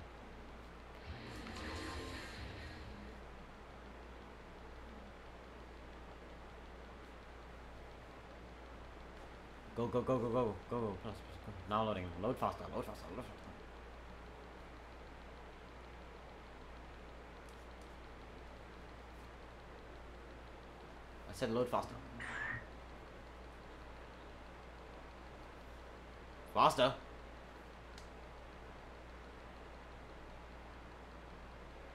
Go, go, go, go, go, go, go, plus, go. Now loading. Load faster, load faster, load faster. I said load faster. Faster.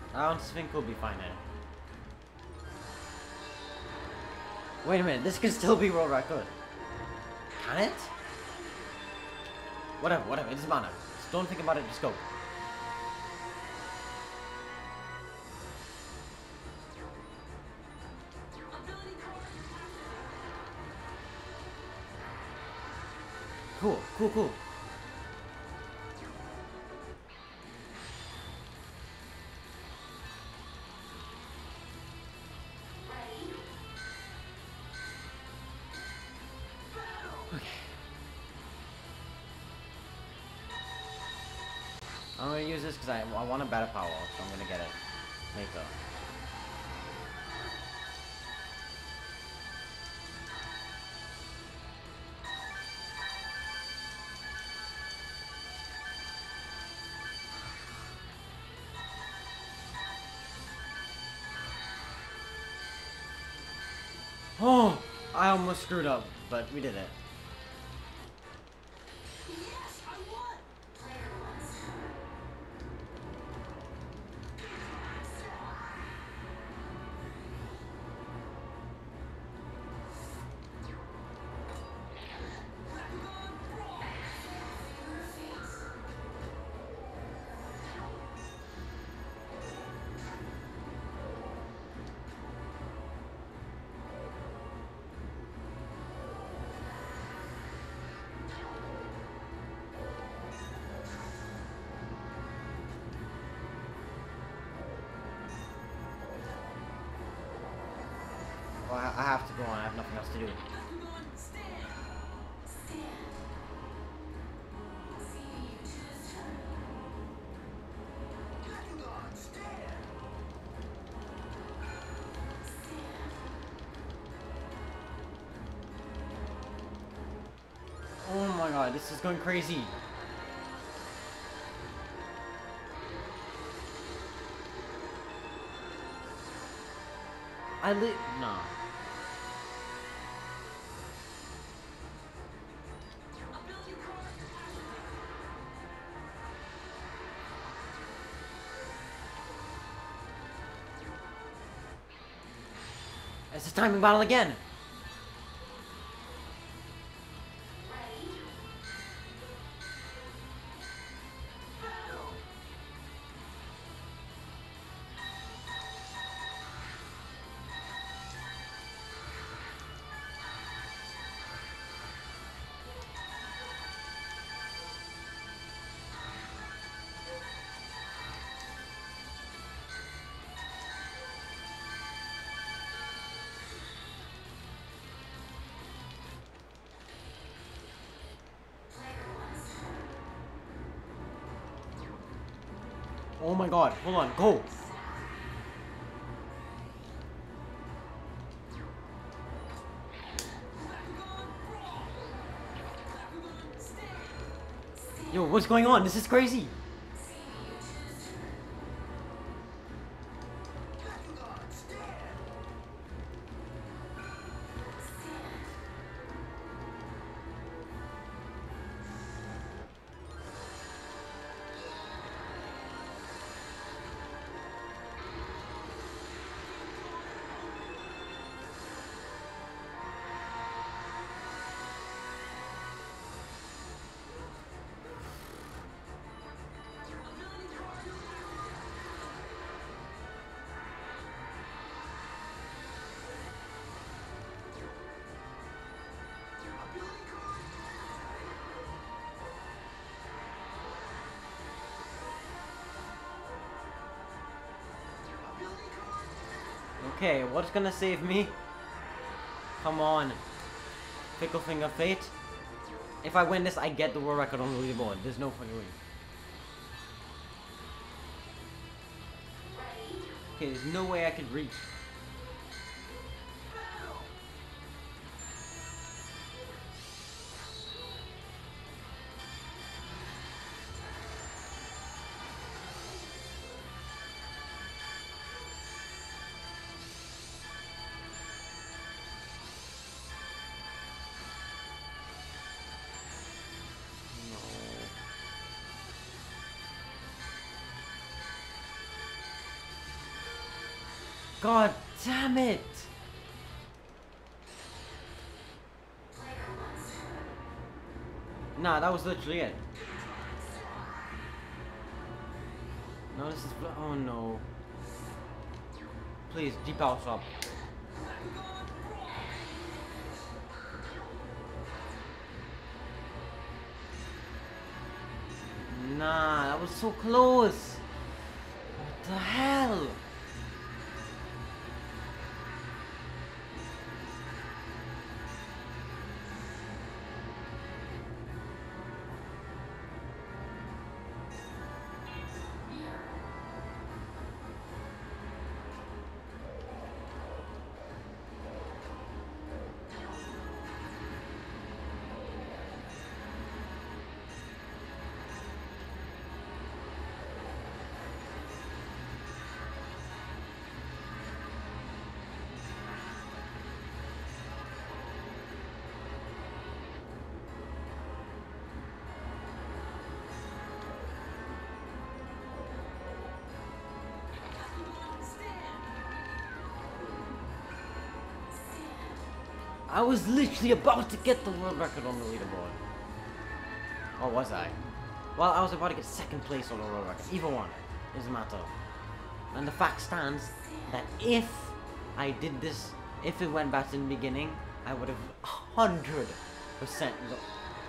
I don't think we'll be fine then. Wait a minute, this could still be world record. Can it? Whatever, whatever, it doesn't matter. Just don't think about it, just go. Cool, cool, cool. I'm gonna use this because I, I want a better power, so I'm gonna get it later. Oh, I almost screwed up, but we did it. Yes, I won. Well, I I have to go on, I have nothing else to do. Oh my god, this is going crazy. I li- no. It's a timing battle again. Oh my god, hold on, go! Yo, what's going on? This is crazy! Okay, what's gonna save me? Come on. Pickle Finger Fate. If I win this, I get the world record on the leaderboard. There's no fucking way. Okay, there's no way I could reach. God damn it! Nah, that was literally it. No, this is. Oh no. Please, deep out up. Nah, that was so close. What the hell? I was literally about to get the world record on the leaderboard. Or was I? Well, I was about to get second place on the world record. Either one. Doesn't matter. And the fact stands that if I did this, if it went back in the beginning, I would have one hundred percent got.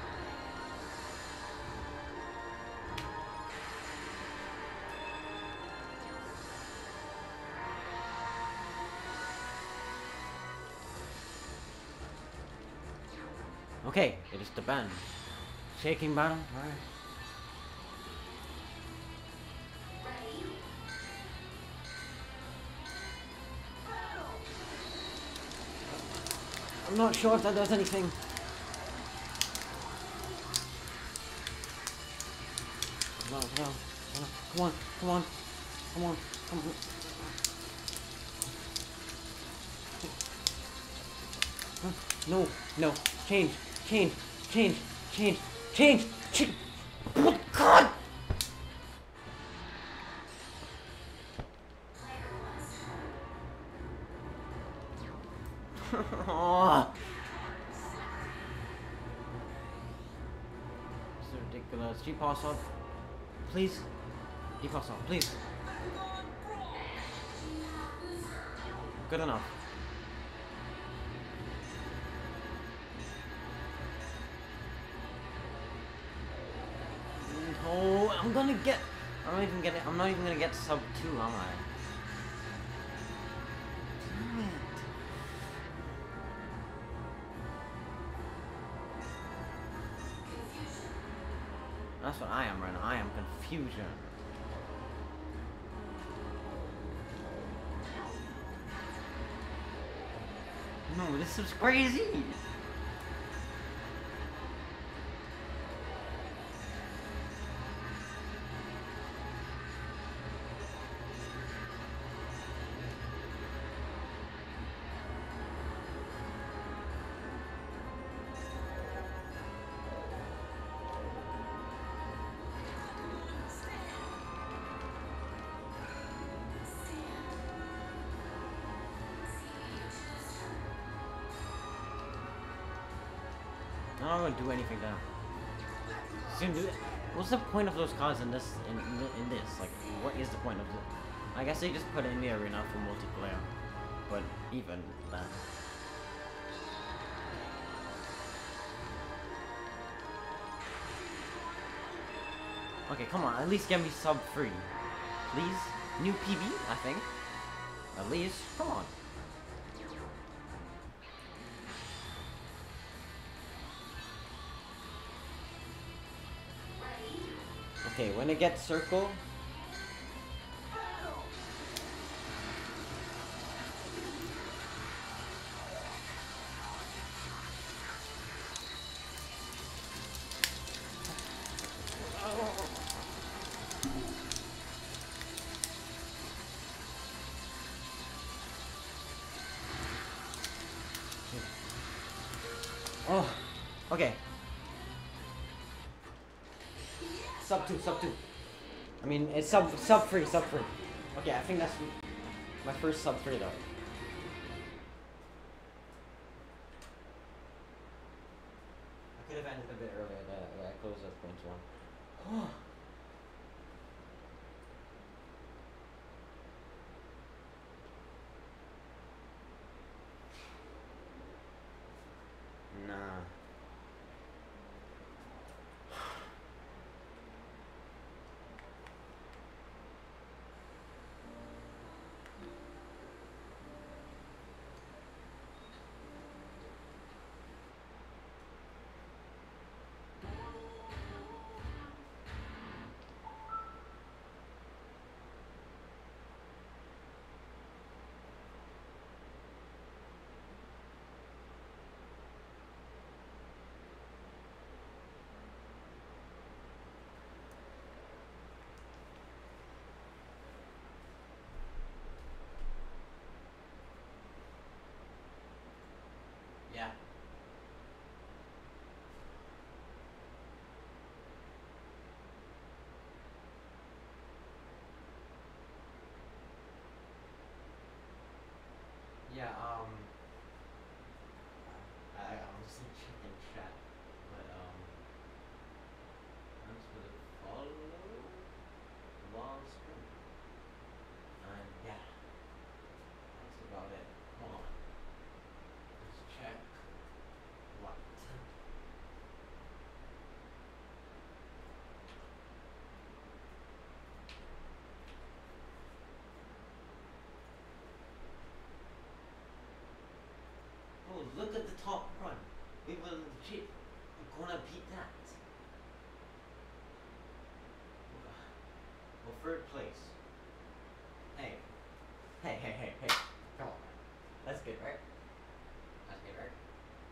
Okay, it is the band. Shaking battle, alright. I'm not sure if that does anything. Come on, come on, come on, come on, come on, come on. No, no, change, change, change, change, change, change. Oh God! Oh. This is ridiculous. Deep pass up, please. Deep pass up, please. Good enough. Oh, I'm gonna get. I'm not even getting. I'm not even gonna get sub two, am I? Damn it. That's what I am right now. I am confusion. No, this is crazy. I'm not gonna do anything now. Just gonna do it. What's the point of those cards in this? In, in in this? Like, what is the point of it? I guess they just put it in the arena for multiplayer, but even that. Okay, come on. At least get me sub free, please. New P B, I think. At least, come on. Okay, when it gets circle. Oh, okay. Sub two, sub two. I mean, it's sub sub free, sub free. Okay, I think that's My first sub three though. I could have ended a bit earlier. That I closed up point one. Nah. Yeah. Yeah, um I I honestly chicken chat, but um thanks for the follow long screen. And yeah, that's about it. Hold on. Let's check what Oh, look at the top run. We will legit gonna beat that. Well, third place. Hey. Hey, hey, hey, hey. Come on, man. That's good, right? That's good, right?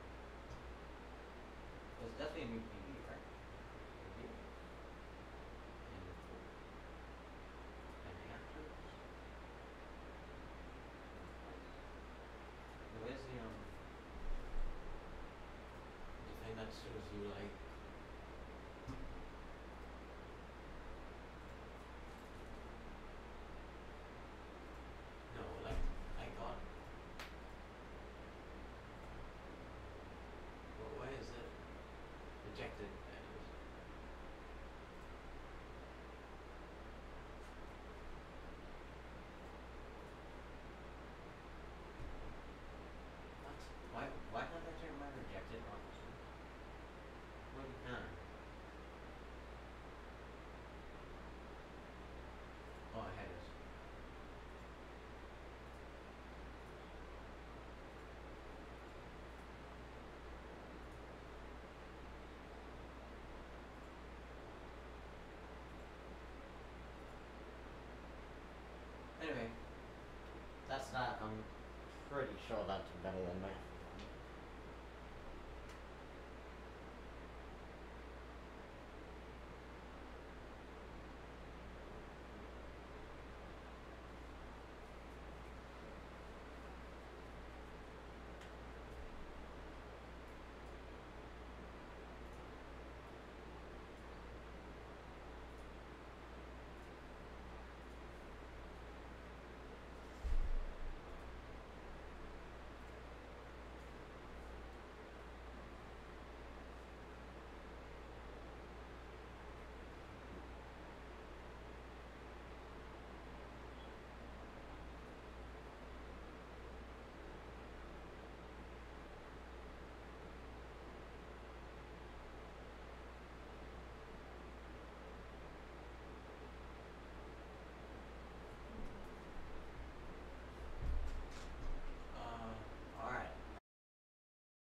Well, it's definitely a new P B, right? P B. And and actors. Where's the um the thing that shows you like no, like I got well, why is it rejected that is? What? Why why can't I turn my rejected on? What you can? Oh, I had this. Anyway, that's that. I'm pretty sure that's better than my